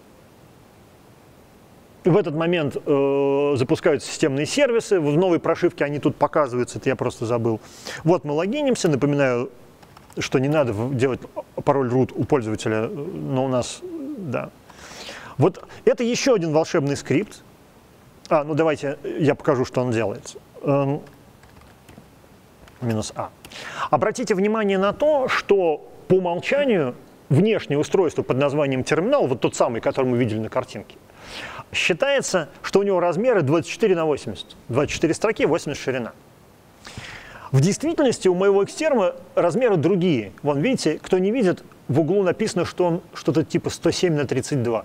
В этот момент э, запускаются системные сервисы. В новой прошивке они тут показываются, это я просто забыл. Вот мы логинимся. Напоминаю, что не надо делать пароль root у пользователя, но у нас, да. Вот это еще один волшебный скрипт. А, ну давайте я покажу, что он делает. Эм, минус А. Обратите внимание на то, что по умолчанию внешнее устройство под названием терминал, вот тот самый, который мы видели на картинке, считается, что у него размеры двадцать четыре на восемьдесят. двадцать четыре строки, восемьдесят ширина. В действительности у моего экстерма размеры другие. Вон, видите, кто не видит, в углу написано, что он что-то типа сто семь на тридцать два.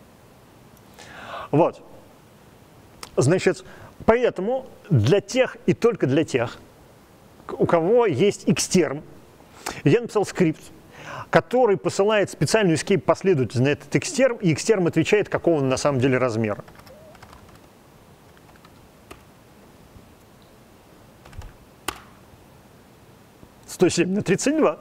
Вот. Значит, поэтому для тех и только для тех, у кого есть экстерм, я написал скрипт, который посылает специальную escape-последовательность на этот экстерм, и экстерм отвечает, какого он на самом деле размера. сто семь на тридцать два.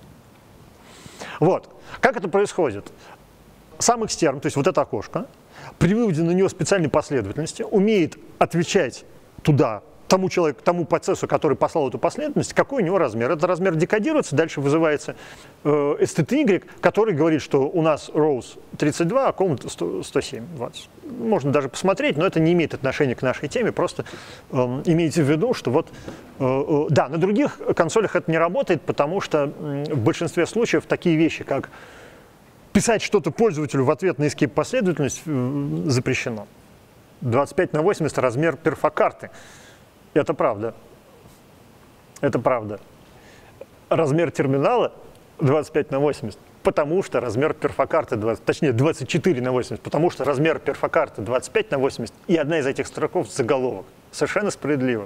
Вот. Как это происходит? Сам экстерм, то есть вот это окошко, при выводе на него специальной последовательности умеет отвечать туда, тому человеку, тому процессу, который послал эту последовательность, какой у него размер. Этот размер декодируется, дальше вызывается э, эс ти ти уай, который говорит, что у нас rows тридцать два, а ком сто семь, двадцать. Можно даже посмотреть, но это не имеет отношения к нашей теме, просто э, имейте в виду, что вот, э, э, да, на других консолях это не работает, потому что э, в большинстве случаев такие вещи, как писать что-то пользователю в ответ на escape-последовательность э, запрещено. двадцать пять на восемьдесят размер перфокарты. Это правда. Это правда. Размер терминала двадцать пять на восемьдесят, потому что размер перфокарты, двадцать, точнее двадцать четыре на восемьдесят, потому что размер перфокарты двадцать пять на восемьдесят, и одна из этих строков заголовок. Совершенно справедливо.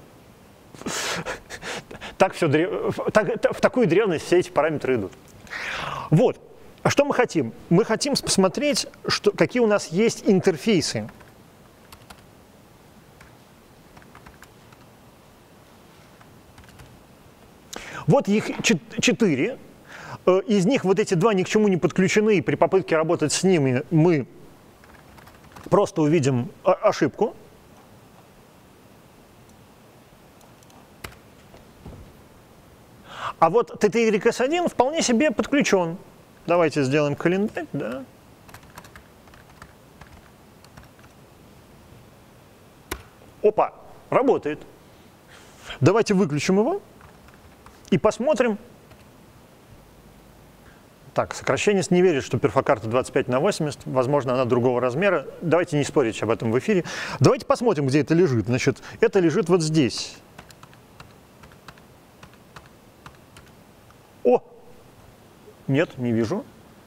Так все, так, в такую древность все эти параметры идут. Вот. А что мы хотим? Мы хотим посмотреть, что, какие у нас есть интерфейсы. Вот их четыре. Из них вот эти два ни к чему не подключены, и при попытке работать с ними мы просто увидим ошибку. А вот ти ти игрек эс один вполне себе подключен. Давайте сделаем календарь, да. Опа, работает. Давайте выключим его и посмотрим. Так, сокращенец не верит, что перфокарта двадцать пять на восемьдесят, возможно, она другого размера. Давайте не спорить об этом в эфире. Давайте посмотрим, где это лежит. Значит, это лежит вот здесь. О! Нет, не вижу.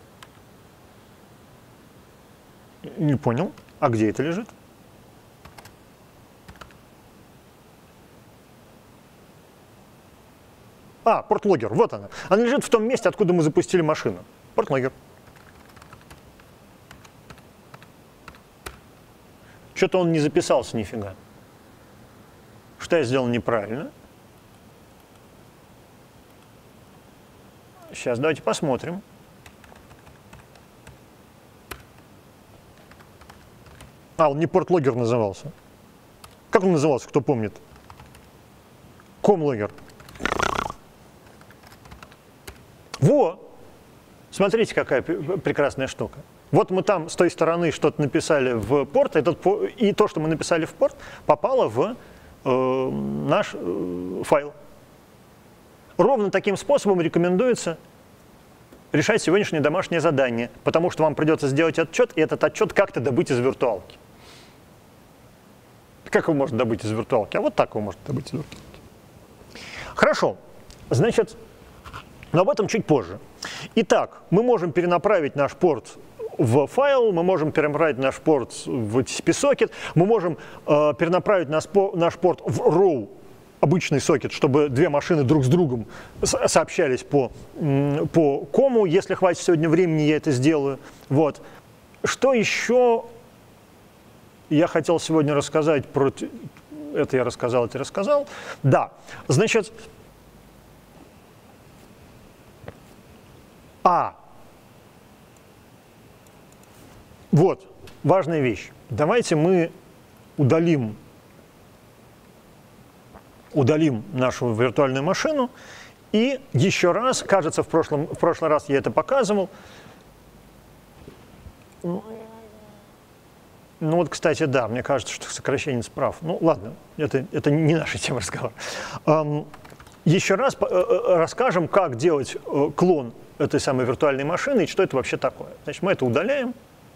Не понял. А где это лежит? А, портлогер, вот она. Она лежит в том месте, откуда мы запустили машину. Портлогер. Что-то он не записался нифига. Что я сделал неправильно? Сейчас давайте посмотрим. А, он не портлогер назывался. Как он назывался, кто помнит? Комлогер. Во! Смотрите, какая прекрасная штука. Вот мы там с той стороны что-то написали в порт, этот, и то, что мы написали в порт, попало в э, наш э, файл. Ровно таким способом рекомендуется решать сегодняшнее домашнее задание, потому что вам придется сделать отчет, и этот отчет как-то добыть из виртуалки. Как его можно добыть из виртуалки? А вот так его можно добыть из виртуалки. Хорошо. Значит, но об этом чуть позже. Итак, мы можем перенаправить наш порт в файл, мы можем перенаправить наш порт в ти си пи-сокет, мы можем э, перенаправить наш, наш порт в роу, обычный сокет, чтобы две машины друг с другом сообщались по, по кому. Если хватит сегодня времени, я это сделаю. Вот. Что еще я хотел сегодня рассказать про... Это я рассказал, это я рассказал. Да, значит... А. Вот, важная вещь. Давайте мы удалим, удалим нашу виртуальную машину. И еще раз, кажется, в, прошлом, в прошлый раз я это показывал. Ну вот, кстати, да, мне кажется, что сокращение справ. Ну ладно, это, это не наша тема разговора. Um, еще раз uh, расскажем, как делать uh, клон этой самой виртуальной машины и что это вообще такое. Значит, мы это удаляем.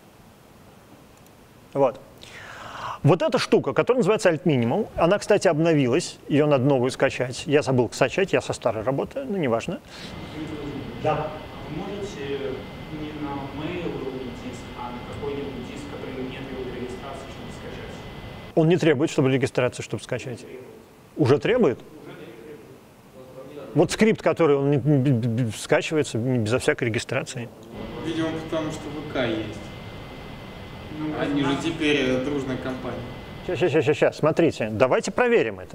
Вот. Вот эта штука, которая называется alt-minimal, она, кстати, обновилась, ее надо новую скачать. Я забыл скачать, я со старой работаю, но неважно. Да. Вы можете не на mail диск, а на какой-нибудь диск, который не требует регистрации, чтобы скачать? Он не требует, чтобы регистрацию, чтобы скачать. Уже требует? Уже требует. Вот скрипт, который он скачивается безо всякой регистрации. Видимо, потому что ВК есть. Ну, Они же теперь дружная компания. Сейчас, сейчас, сейчас, сейчас, смотрите, давайте проверим это.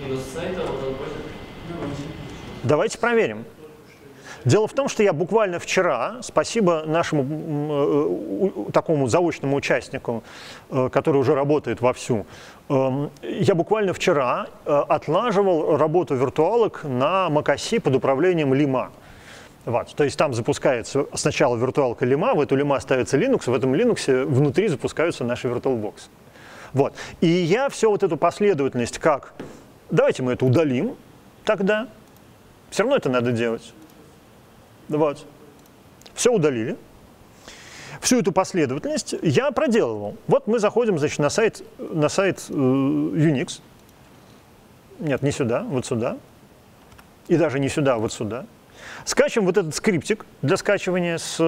Давайте проверим. Дело в том, что я буквально вчера, спасибо нашему э, такому заочному участнику, э, который уже работает вовсю, э, я буквально вчера э, отлаживал работу виртуалок на macOS под управлением Lima. Вот, то есть там запускается сначала виртуалка Lima, в эту Lima ставится Linux, в этом Linux внутри запускаются наши VirtualBox. Вот. И я всю вот эту последовательность как, давайте мы это удалим тогда, все равно это надо делать. Вот. Все удалили. Всю эту последовательность я проделывал. Вот мы заходим, значит, на сайт, на сайт э, Unix. Нет, не сюда, вот сюда. И даже не сюда, а вот сюда. Скачиваем вот этот скриптик для скачивания с...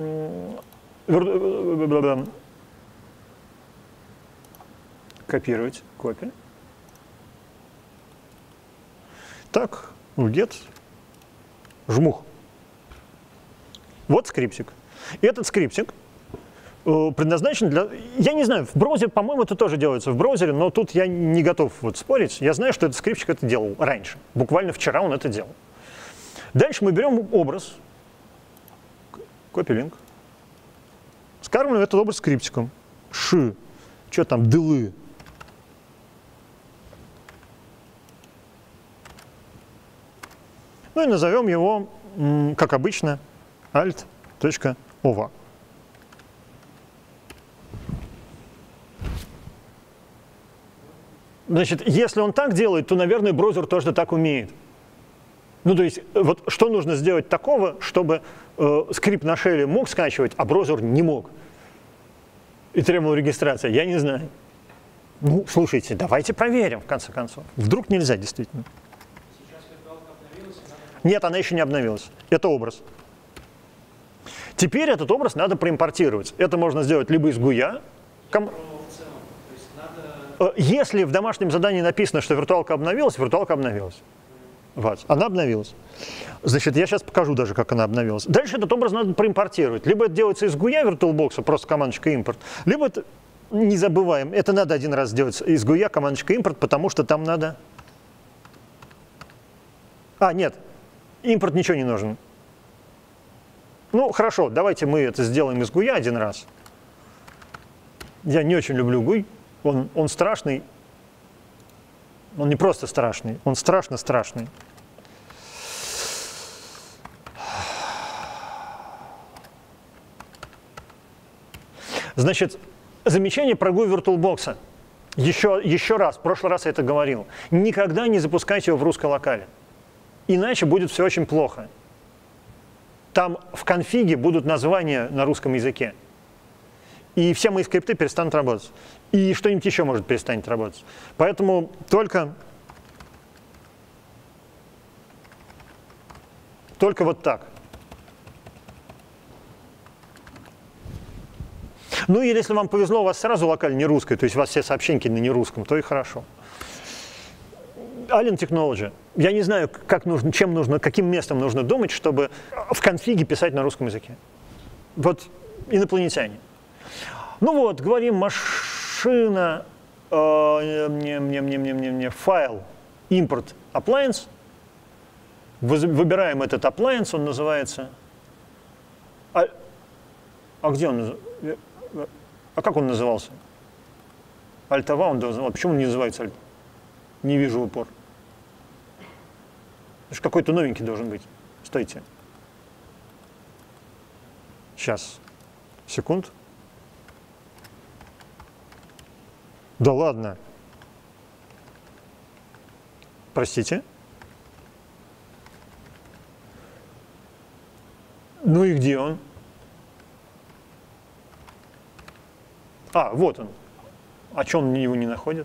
Э, копировать, копия. Так, get, жмух. Вот скриптик. И этот скриптик э, предназначен для... Я не знаю, в браузере, по-моему, это тоже делается в браузере, но тут я не готов вот спорить. Я знаю, что этот скриптик это делал раньше. Буквально вчера он это делал. Дальше мы берем образ, copy-link, скармливаем этот образ скриптиком. Ш, что там, дылы. Ну и назовем его, как обычно, alt.ova. Значит, если он так делает, то, наверное, браузер тоже так умеет. Ну, то есть, вот что нужно сделать такого, чтобы э, скрипт на шеле мог скачивать, а браузер не мог? И требовал регистрации, я не знаю. Ну, слушайте, давайте проверим, в конце концов. Вдруг нельзя, действительно. Сейчас виртуалка обновилась? Нет, она еще не обновилась. Это образ. Теперь этот образ надо проимпортировать. Это можно сделать либо из гуя. Ком... Если в домашнем задании написано, что виртуалка обновилась, виртуалка обновилась. Вот. Она обновилась. Значит, я сейчас покажу даже, как она обновилась. Дальше этот образ надо проимпортировать. Либо это делается из гуя VirtualBox, просто командочка импорт, либо это, не забываем, это надо один раз сделать из гуя командочка импорт, потому что там надо... А, нет, импорт ничего не нужен. Ну, хорошо, давайте мы это сделаем из гуя один раз. Я не очень люблю гуй. Он, он страшный. Он не просто страшный, он страшно страшный. Значит, замечание про гуй VirtualBox. Еще, еще раз, в прошлый раз я это говорил. Никогда не запускайте его в русской локале. Иначе будет все очень плохо. Там в конфиге будут названия на русском языке. И все мои скрипты перестанут работать. И что-нибудь еще может перестанет работать. Поэтому только, только вот так. Ну или если вам повезло, у вас сразу локаль не русская, то есть у вас все сообщеньки на нерусском, то и хорошо. Alien Technology. Я не знаю, как нужно, чем нужно, каким местом нужно думать, чтобы в конфиге писать на русском языке. Вот инопланетяне. Ну вот, говорим машина, э, не, не, не, не, не, не, файл, import appliance. Выбираем этот appliance, он называется. А, а где он? А как он назывался? Альтова он назывался. Почему он не называется Альт? Не вижу в упор. Какой-то новенький должен быть. Стойте. Сейчас. Секунд. Да ладно. Простите. Ну и где он? А, вот он. А что он его не находит?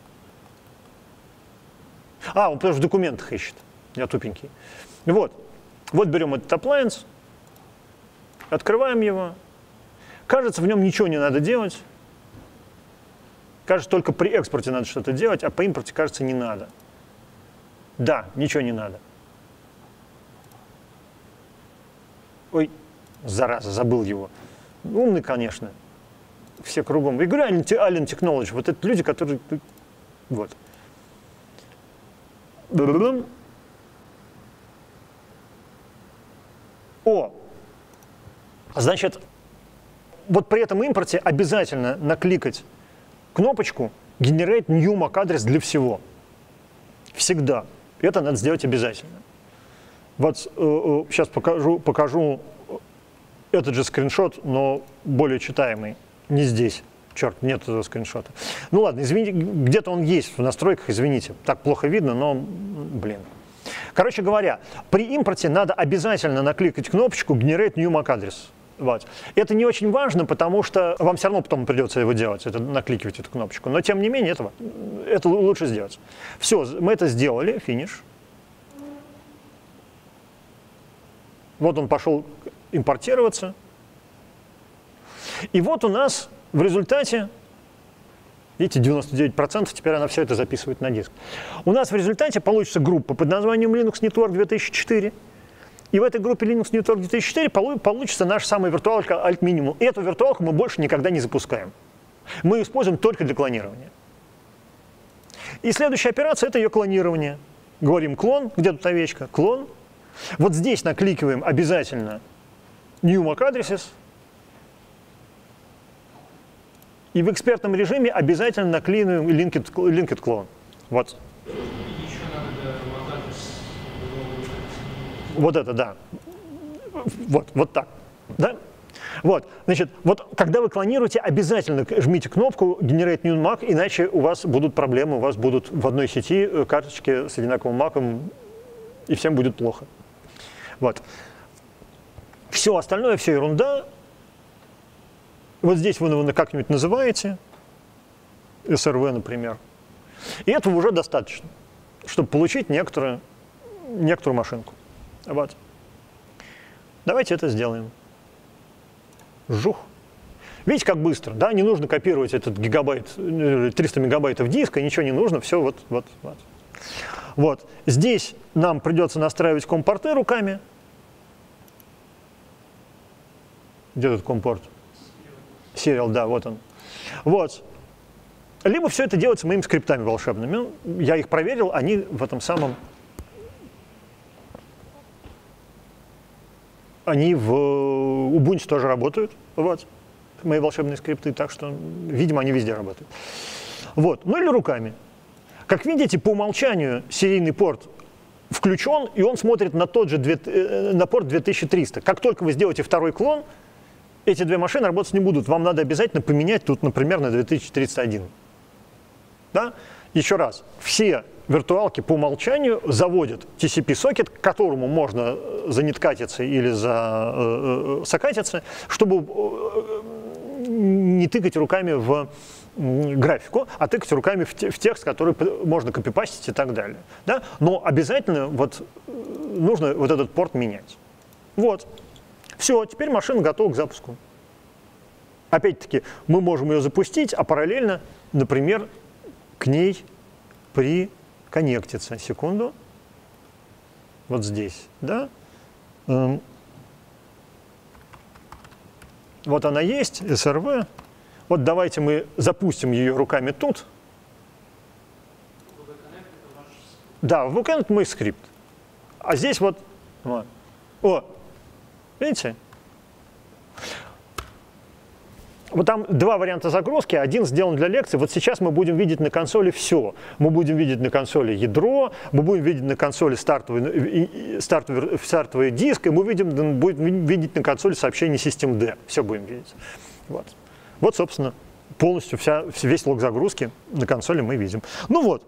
А, он потому что в документах ищет. Я тупенький. Вот. Вот берем этот appliance, открываем его. Кажется, в нем ничего не надо делать. Кажется, только при экспорте надо что-то делать, а по импорте, кажется, не надо. Да, ничего не надо. Ой, зараза, забыл его. Умный, конечно. Все кругом. Я говорю, Alien Technology. Вот это люди, которые... Вот. О! Значит, вот при этом импорте обязательно накликать кнопочку Generate New эм эй си-адрес для всего. Всегда. Это надо сделать обязательно. Вот э, э, сейчас покажу, покажу этот же скриншот, но более читаемый. Не здесь. Черт, нет этого скриншота. Ну ладно, извините, где-то он есть в настройках, извините. Так плохо видно, но, блин. Короче говоря, при импорте надо обязательно накликать кнопочку Generate New эм эй си-адрес. Вот. Это не очень важно, потому что вам все равно потом придется его делать, это, накликивать эту кнопочку. Но тем не менее, этого, это лучше сделать. Все, мы это сделали, финиш. Вот он пошел импортироваться. И вот у нас в результате, видите, девяносто девять процентов, теперь она все это записывает на диск. У нас в результате получится группа под названием Linux Network две тысячи четыре. И в этой группе Linux Network две тысячи четыре получится наша самая виртуалка Alt Minimum. И эту виртуалку мы больше никогда не запускаем. Мы ее используем только для клонирования. И следующая операция – это ее клонирование. Говорим клон, где тут овечка? Клон. Вот здесь накликиваем обязательно New эм эй си-addresses. И в экспертном режиме обязательно наклеиваем linked, linked clone. Вот. Еще надо адрес. Вот это, да. Вот, вот так. Да? Вот, значит, вот когда вы клонируете, обязательно жмите кнопку Generate New Mac, иначе у вас будут проблемы, у вас будут в одной сети карточки с одинаковым маком, и всем будет плохо. Вот. Все остальное, все ерунда. Вот здесь вы его как-нибудь называете, эс эр ви, например. И этого уже достаточно, чтобы получить некоторую, некоторую машинку. Вот. Давайте это сделаем. Жух. Видите, как быстро, да? Не нужно копировать этот гигабайт, триста мегабайтов диска, ничего не нужно, все вот, вот, вот. Вот. Здесь нам придется настраивать компорты руками. Где этот компорт? Serial, да, вот он. Вот. Либо все это делается моими скриптами волшебными. Я их проверил, они в этом самом... они в Ubuntu тоже работают, вот, мои волшебные скрипты, так что, видимо, они везде работают. Вот, ну или руками. Как видите, по умолчанию серийный порт включен, и он смотрит на тот же на порт две тысячи триста. Как только вы сделаете второй клон, эти две машины работать не будут. Вам надо обязательно поменять тут, например, на две тысячи тридцать один. Да? Еще раз, все виртуалки по умолчанию заводят ти си пи-сокет, к которому можно заниткатиться или засокатиться, чтобы не тыкать руками в графику, а тыкать руками в, те, в текст, который можно копипастить и так далее. Да? Но обязательно вот, нужно вот этот порт менять. Вот. Все, теперь машина готова к запуску. Опять-таки, мы можем ее запустить, а параллельно, например, к ней приконнектиться. Секунду. Вот здесь. Да? Эм. Вот она есть, эс эр ви. Вот давайте мы запустим ее руками тут. Да, в Vconnect мой скрипт. А здесь вот, вот. О, видите? Вот там два варианта загрузки, один сделан для лекции. Вот сейчас мы будем видеть на консоли все. Мы будем видеть на консоли ядро, мы будем видеть на консоли стартовый, стартовый, стартовый диск, и мы видим, будем видеть на консоли сообщение Systemd. Все будем видеть. Вот. Вот, собственно, полностью вся, весь лог загрузки на консоли мы видим. Ну вот.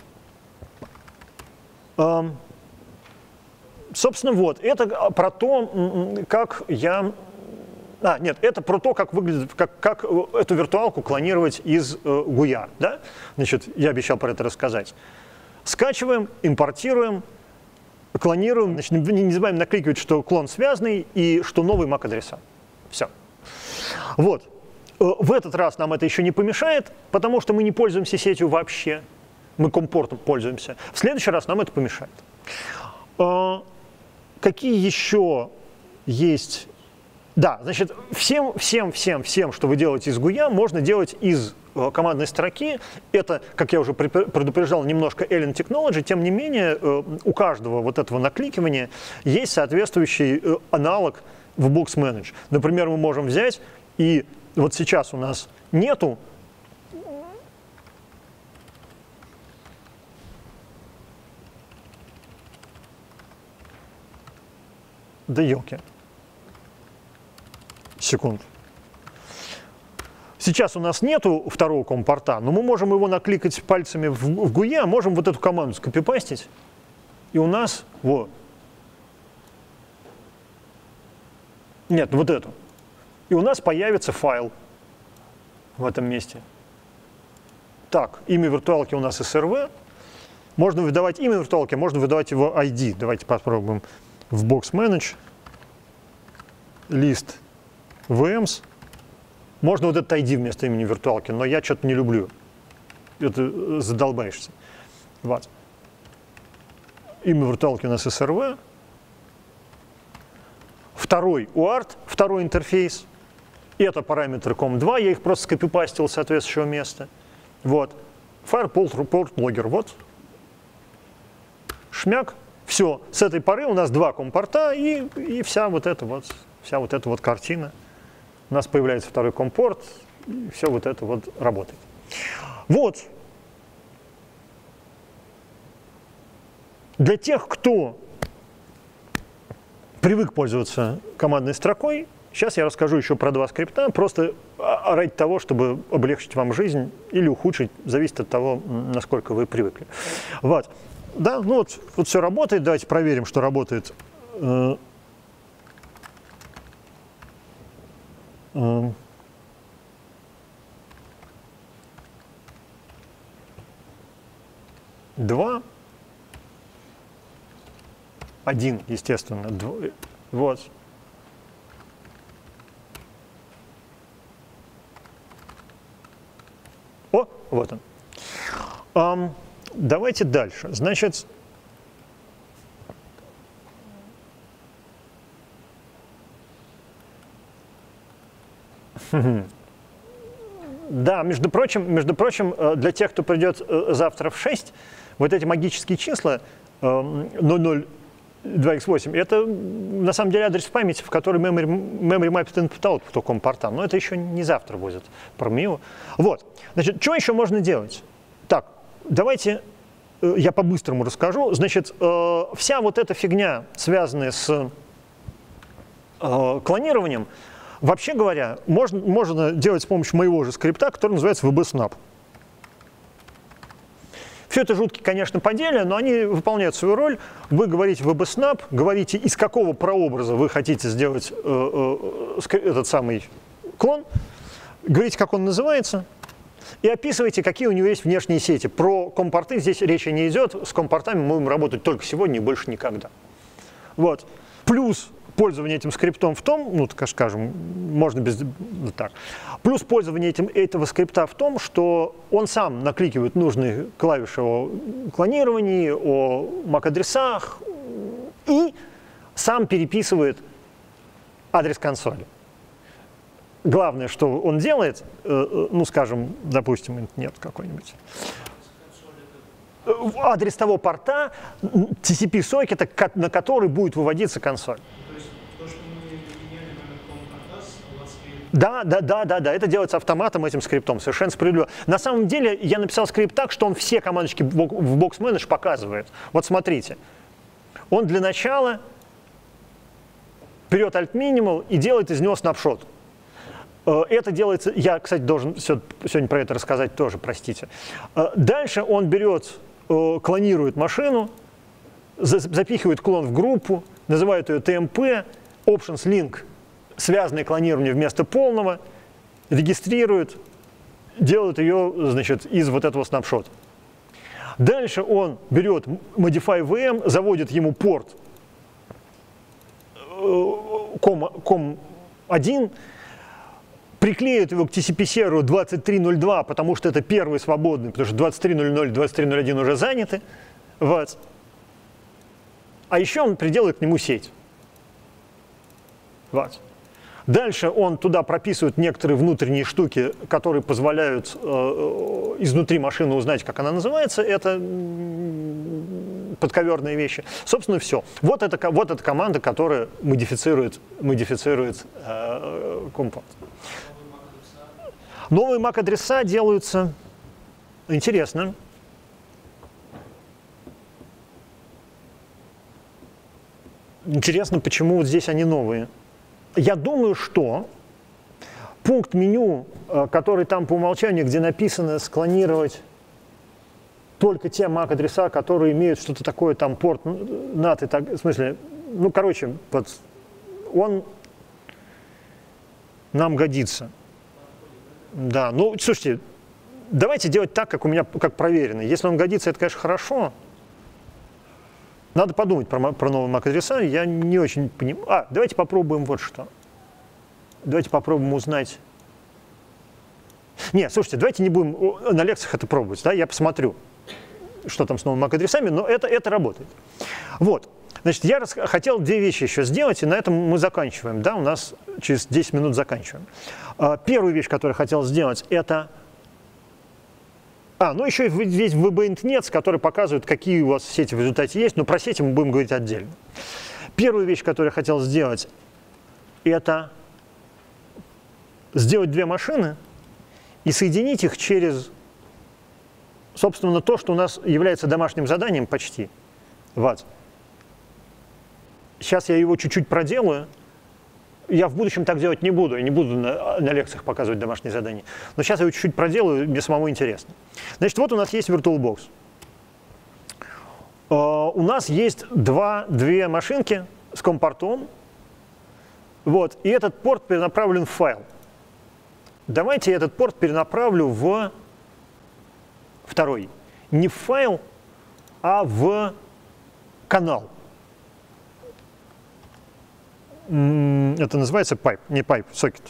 Эм, собственно, вот. Это про то, как я... А, нет, это про то, как выглядит, как, как эту виртуалку клонировать из э, гуя. Да? Значит, я обещал про это рассказать. Скачиваем, импортируем, клонируем. Значит, не, не забываем накликивать, что клон связанный и что новый мак-адреса. Все. Вот. В этот раз нам это еще не помешает, потому что мы не пользуемся сетью вообще. Мы компортом пользуемся. В следующий раз нам это помешает. Какие еще есть... Да, значит, всем, всем, всем, всем, что вы делаете из гуя, можно делать из командной строки. Это, как я уже предупреждал, немножко Alien Technology. Тем не менее, у каждого вот этого накликивания есть соответствующий аналог в BoxManage. Например, мы можем взять и... Вот сейчас у нас нету да елки. Секунду. Сейчас у нас нету второго компорта, но мы можем его накликать пальцами в, в гуе, а можем вот эту команду скопипастить, и у нас вот. Нет, вот эту. И у нас появится файл в этом месте. Так, имя виртуалки у нас эс эр ви. Можно выдавать имя виртуалки, можно выдавать его ай ди. Давайте попробуем в BoxManage. List ви эмс. Можно вот этот ай ди вместо имени виртуалки, но я что-то не люблю. Это задолбаешься. Вот. Имя виртуалки у нас эс эр ви. Второй у арт, второй интерфейс. Это параметры ком два, я их просто скопипастил с соответствующего места. Вот. Fireport Report Logger. Вот. Шмяк. Все. С этой поры у нас два компорта и, и вся вот эта вот, вся вот эта вот картина. У нас появляется второй компорт, и все вот это вот работает. Вот. Для тех, кто привык пользоваться командной строкой, сейчас я расскажу еще про два скрипта, просто ради того, чтобы облегчить вам жизнь или ухудшить, зависит от того, насколько вы привыкли. Вот. Да, ну вот, вот все работает, давайте проверим, что работает. Э, э, два. Один, естественно. Дво, вот. О, вот он. Um, давайте дальше. Значит, да, между прочим, между прочим, для тех, кто придет завтра в шесть, вот эти магические числа ноль ноль два икс восемь. Это на самом деле адрес памяти, в который memory, memory mapped input out по такому портам. Но это еще не завтра будет про миу. Вот. Значит, что еще можно делать? Так, давайте э, я по-быстрому расскажу. Значит, э, вся вот эта фигня, связанная с э, клонированием, вообще говоря, можно, можно делать с помощью моего же скрипта, который называется vbsnap. Все это жуткие, конечно, поделия, но они выполняют свою роль. Вы говорите vbsnap, говорите, из какого прообраза вы хотите сделать э, э, этот самый клон, говорите, как он называется, и описывайте, какие у него есть внешние сети. Про компорты здесь речи не идет, с компортами мы будем работать только сегодня и больше никогда. Вот. Плюс пользование этим скриптом в том, ну, так скажем, можно без... Вот так. Плюс пользование этим, этого скрипта в том, что он сам накликивает нужные клавиши о клонировании, о мак-адресах и сам переписывает адрес консоли. Главное, что он делает, ну, скажем, допустим, нет какой-нибудь. Адрес того порта ти си пи-сокета, на который будет выводиться консоль. Да, да, да, да, да, это делается автоматом, этим скриптом, совершенно справедливо. На самом деле я написал скрипт так, что он все командочки в Box Manage показывает. Вот смотрите, он для начала берет alt-minimal и делает из него снапшот. Это делается, я, кстати, должен сегодня про это рассказать тоже, простите. Дальше он берет, клонирует машину, запихивает клон в группу, называет ее ти эм пи, options link, связанное клонирование вместо полного, регистрирует, делает ее, значит, из вот этого снапшота. Дальше он берет modify ви эм, заводит ему порт ком один, приклеит его к ти си пи-серверу двадцать три ноль два, потому что это первый свободный, потому что двадцать три ноль ноль, двадцать три ноль один уже заняты. Вот. А еще он приделает к нему сеть. Вот. Дальше он туда прописывает некоторые внутренние штуки, которые позволяют э, изнутри машины узнать, как она называется. Это подковерные вещи. Собственно, все. Вот это, вот эта команда, которая модифицирует, модифицирует э, компорт. Новые мак-адреса делаются интересно. Интересно, почему вот здесь они новые. Я думаю, что пункт меню, который там по умолчанию, где написано склонировать только те мак-адреса, которые имеют что-то такое, там порт нат и так, в смысле, ну, короче, под, он нам годится. Да, ну, слушайте, давайте делать так, как у меня, как проверено. Если он годится, это, конечно, хорошо. Надо подумать про, про новые мак-адреса, я не очень понимаю. А, давайте попробуем вот что. Давайте попробуем узнать. Не, слушайте, давайте не будем на лекциях это пробовать, да, я посмотрю, что там с новыми мак-адресами, но это, это работает. Вот, значит, я рас... хотел две вещи еще сделать, и на этом мы заканчиваем, да, у нас через десять минут заканчиваем. Первую вещь, которую я хотел сделать, это... А, ну еще есть ви би интернет, который показывает, какие у вас сети в результате есть, но про сети мы будем говорить отдельно. Первую вещь, которую я хотел сделать, это сделать две машины и соединить их через, собственно, то, что у нас является домашним заданием почти. Вот. Сейчас я его чуть-чуть проделаю. Я в будущем так делать не буду, я не буду на, на лекциях показывать домашние задания. Но сейчас я его чуть-чуть проделаю, мне самому интересно. Значит, вот у нас есть VirtualBox. Uh, у нас есть два, две машинки с компортом. Вот, и этот порт перенаправлен в файл. Давайте я этот порт перенаправлю в второй. Не в файл, а в канал. Это называется pipe, не pipe, socket.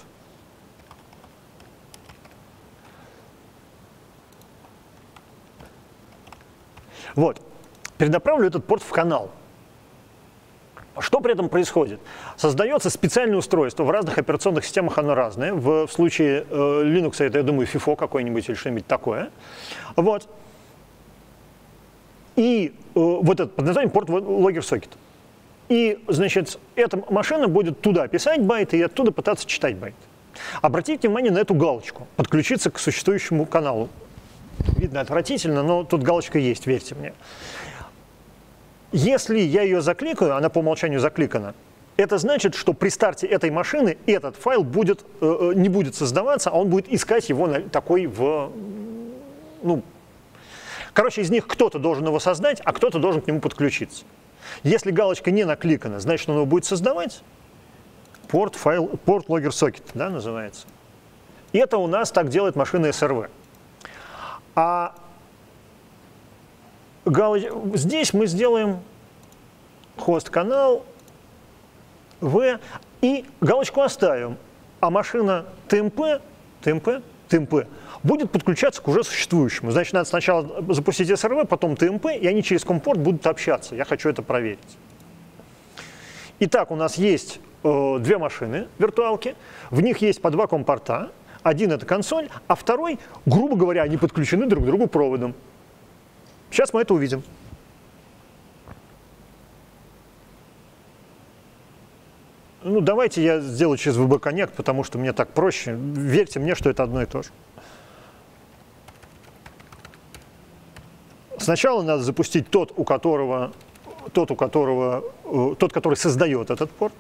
Вот. Перенаправлю этот порт в канал. Что при этом происходит? Создается специальное устройство. В разных операционных системах оно разное. В, в случае э, Linux это, я думаю, фифо какой-нибудь или что-нибудь такое. Вот. И э, вот этот под названием порт logger socket. И, значит, эта машина будет туда писать байты и оттуда пытаться читать байты. Обратите внимание на эту галочку «Подключиться к существующему каналу». Видно отвратительно, но тут галочка есть, верьте мне. Если я ее закликаю, она по умолчанию закликана, это значит, что при старте этой машины этот файл будет, э, не будет создаваться, а он будет искать его на, такой в... Ну, короче, из них кто-то должен его создать, а кто-то должен к нему подключиться. Если галочка не накликана, значит, он его будет создавать. Порт, файл, порт логер сокет, да, называется. И это у нас так делает машина эс эр ви. А галоч... здесь мы сделаем хост-канал, В, и галочку оставим, а машина тэ эм пэ, тэ эм пэ, тэ эм пэ будет подключаться к уже существующему. Значит, надо сначала запустить эс эр ви, потом тэ эм пэ, и они через компорт будут общаться. Я хочу это проверить. Итак, у нас есть э, две машины, виртуалки, в них есть по два компорта. Один — это консоль, а второй, грубо говоря, они подключены друг к другу проводом. Сейчас мы это увидим. Ну, давайте я сделаю через ви би Connect, потому что мне так проще. Верьте мне, что это одно и то же. Сначала надо запустить тот, у которого, тот, у которого, э, тот, который создает этот порт.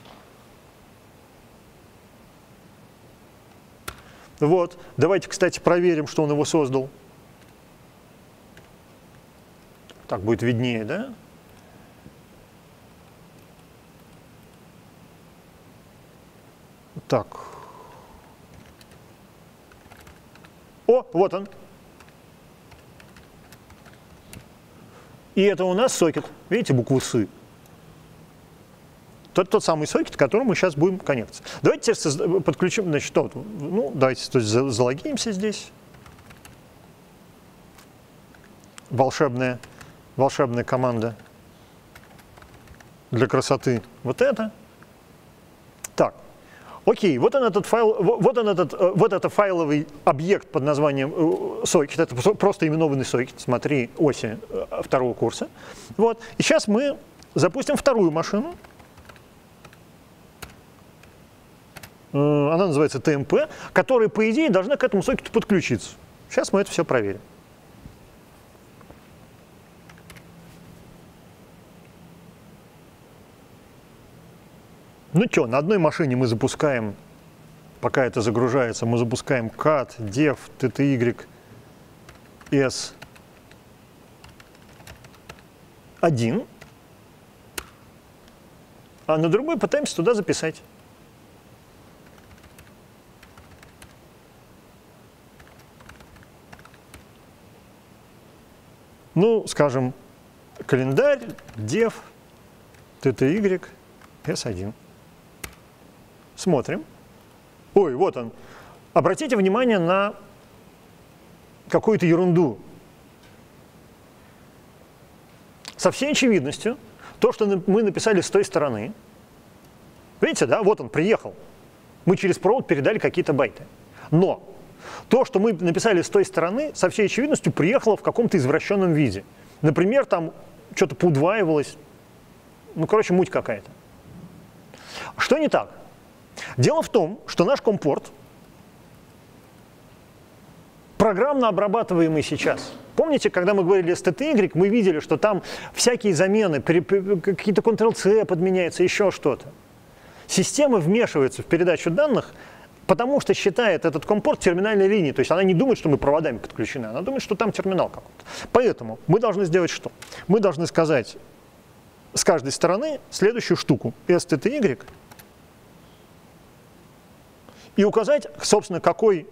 Вот. Давайте, кстати, проверим, что он его создал. Так будет виднее, да? Так. О, вот он. И это у нас сокет. Видите букву «С»? Тот, тот самый сокет, к которому мы сейчас будем коннектиться. Давайте теперь подключим, значит, что? Ну, давайте то есть, залогимся здесь. Волшебная, волшебная команда для красоты. Вот это. Так. Окей, вот он этот файл, вот он этот, вот это файловый объект под названием сокет. Это просто именованный сокет. Смотри, оси второго курса. Вот. И сейчас мы запустим вторую машину. Она называется тэ эм пэ, которая, по идее, должна к этому сокету подключиться. Сейчас мы это все проверим. Ну что, на одной машине мы запускаем, пока это загружается, мы запускаем cat, dev, tty, s один, а на другой пытаемся туда записать. Ну, скажем, календарь, dev, tty, эс один. Смотрим. Ой, вот он. Обратите внимание на какую-то ерунду. Со всей очевидностью, то, что мы написали с той стороны, видите, да, вот он приехал. Мы через провод передали какие-то байты. Но то, что мы написали с той стороны, со всей очевидностью приехало в каком-то извращенном виде. Например, там что-то поудваивалось. Ну, короче, муть какая-то. Что не так? Дело в том, что наш компорт программно обрабатываемый сейчас. Помните, когда мы говорили эс ти ти игрек, мы видели, что там всякие замены, какие-то контрол-C подменяются, еще что-то. Система вмешивается в передачу данных, потому что считает этот компорт терминальной линией. То есть она не думает, что мы проводами подключены, она думает, что там терминал какой-то. Поэтому мы должны сделать что? Мы должны сказать с каждой стороны следующую штуку. эс ти ти игрек. И указать, собственно, какой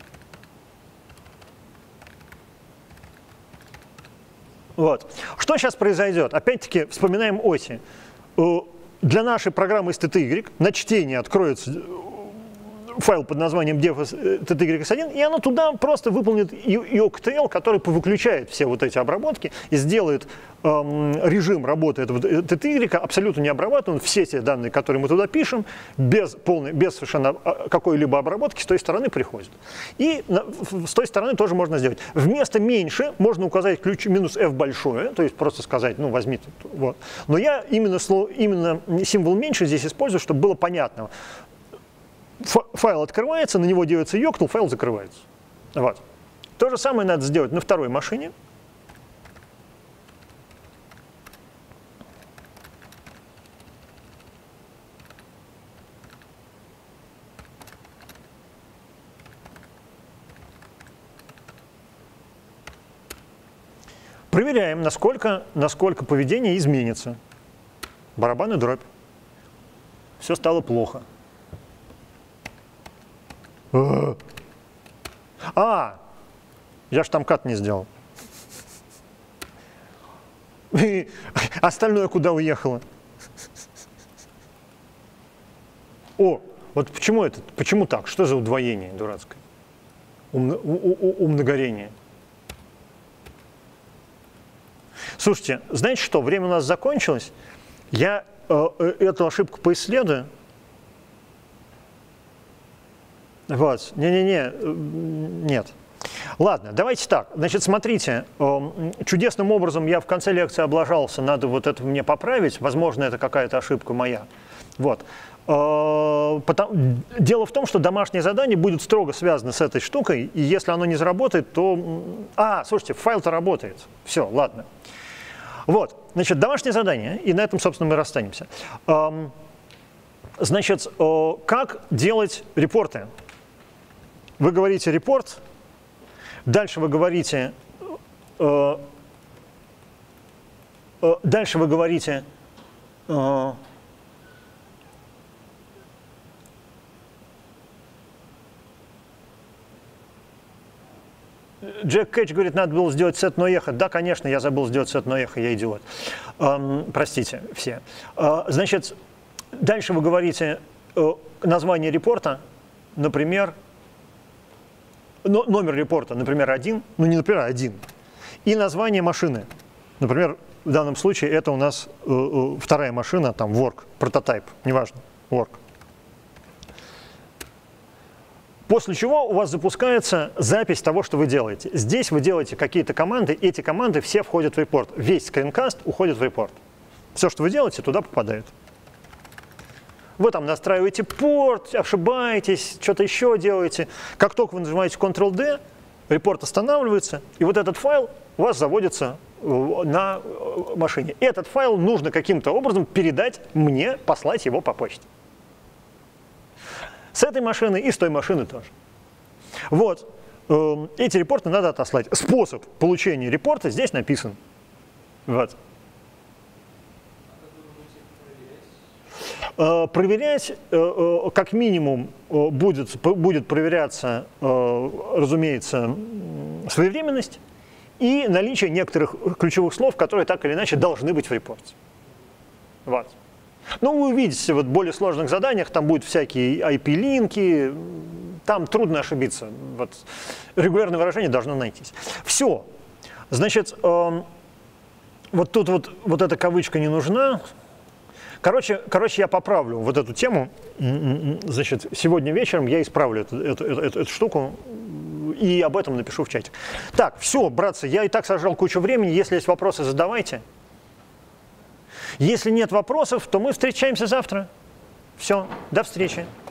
вот. Что сейчас произойдет? Опять-таки вспоминаем оси. Для нашей программы эс ти ти игрек на чтение откроется файл под названием dev ти ти икс один, и оно туда просто выполнит и о кей ти эл, который повыключает все вот эти обработки и сделает эм, режим работы этого ти ти икс абсолютно необрабатываем. Все те данные, которые мы туда пишем, без, полной, без совершенно какой-либо обработки с той стороны приходят. И на, с той стороны тоже можно сделать. Вместо меньше можно указать ключ минус f большое, то есть просто сказать, ну возьми тут, вот. Но я именно, слово, именно символ меньше здесь использую, чтобы было понятно. Файл открывается, на него делается йоктл, файл закрывается. Вот. То же самое надо сделать на второй машине. Проверяем, насколько, насколько поведение изменится. Барабанная дробь. Все стало плохо. А, я ж там кат не сделал. И остальное куда уехало? О, вот почему это? Почему так? Что за удвоение дурацкое? Умно, у, у, умногорение. Слушайте, знаете что? Время у нас закончилось. Я э, эту ошибку поисследую. Вот, не-не-не, нет. Ладно, давайте так. Значит, смотрите, чудесным образом я в конце лекции облажался, надо вот это мне поправить. Возможно, это какая-то ошибка моя. Вот. Дело в том, что домашнее задание будет строго связано с этой штукой, и если оно не заработает, то... А, слушайте, файл-то работает. Все, ладно. Вот, значит, домашнее задание, и на этом, собственно, мы расстанемся. Значит, как делать репорты? Вы говорите репорт, дальше вы говорите, э, э, дальше вы говорите, э, Джек Кэтч говорит, надо было сделать set no echo. Да, конечно, я забыл сделать set no echo, я идиот. Эм, простите все. Э, значит, дальше вы говорите э, название репорта, например, но, номер репорта, например, один, ну не например, один, и название машины. Например, в данном случае это у нас э, э, вторая машина, там, work, прототип, неважно, work. После чего у вас запускается запись того, что вы делаете. Здесь вы делаете какие-то команды, эти команды все входят в репорт. Весь скринкаст уходит в репорт. Все, что вы делаете, туда попадает. Вы там настраиваете порт, ошибаетесь, что-то еще делаете. Как только вы нажимаете контрол дэ, репорт останавливается, и вот этот файл у вас заводится на машине. Этот файл нужно каким-то образом передать мне, послать его по почте. С этой машины и с той машины тоже. Вот. Эти репорты надо отослать. Способ получения репорта здесь написан. Вот. Проверять, как минимум, будет, будет проверяться, разумеется, своевременность и наличие некоторых ключевых слов, которые так или иначе должны быть в репорте. Вот. Ну, вы увидите, вот в более сложных заданиях там будут всякие ай пи-линки, там трудно ошибиться. Вот. Регулярное выражение должно найтись. Все. Значит, э, вот тут вот, вот эта кавычка не нужна. Короче, короче, я поправлю вот эту тему. Значит, сегодня вечером я исправлю эту, эту, эту, эту, эту штуку и об этом напишу в чате. Так, все, братцы, я и так сожрал кучу времени. Если есть вопросы, задавайте. Если нет вопросов, то мы встречаемся завтра. Все, до встречи.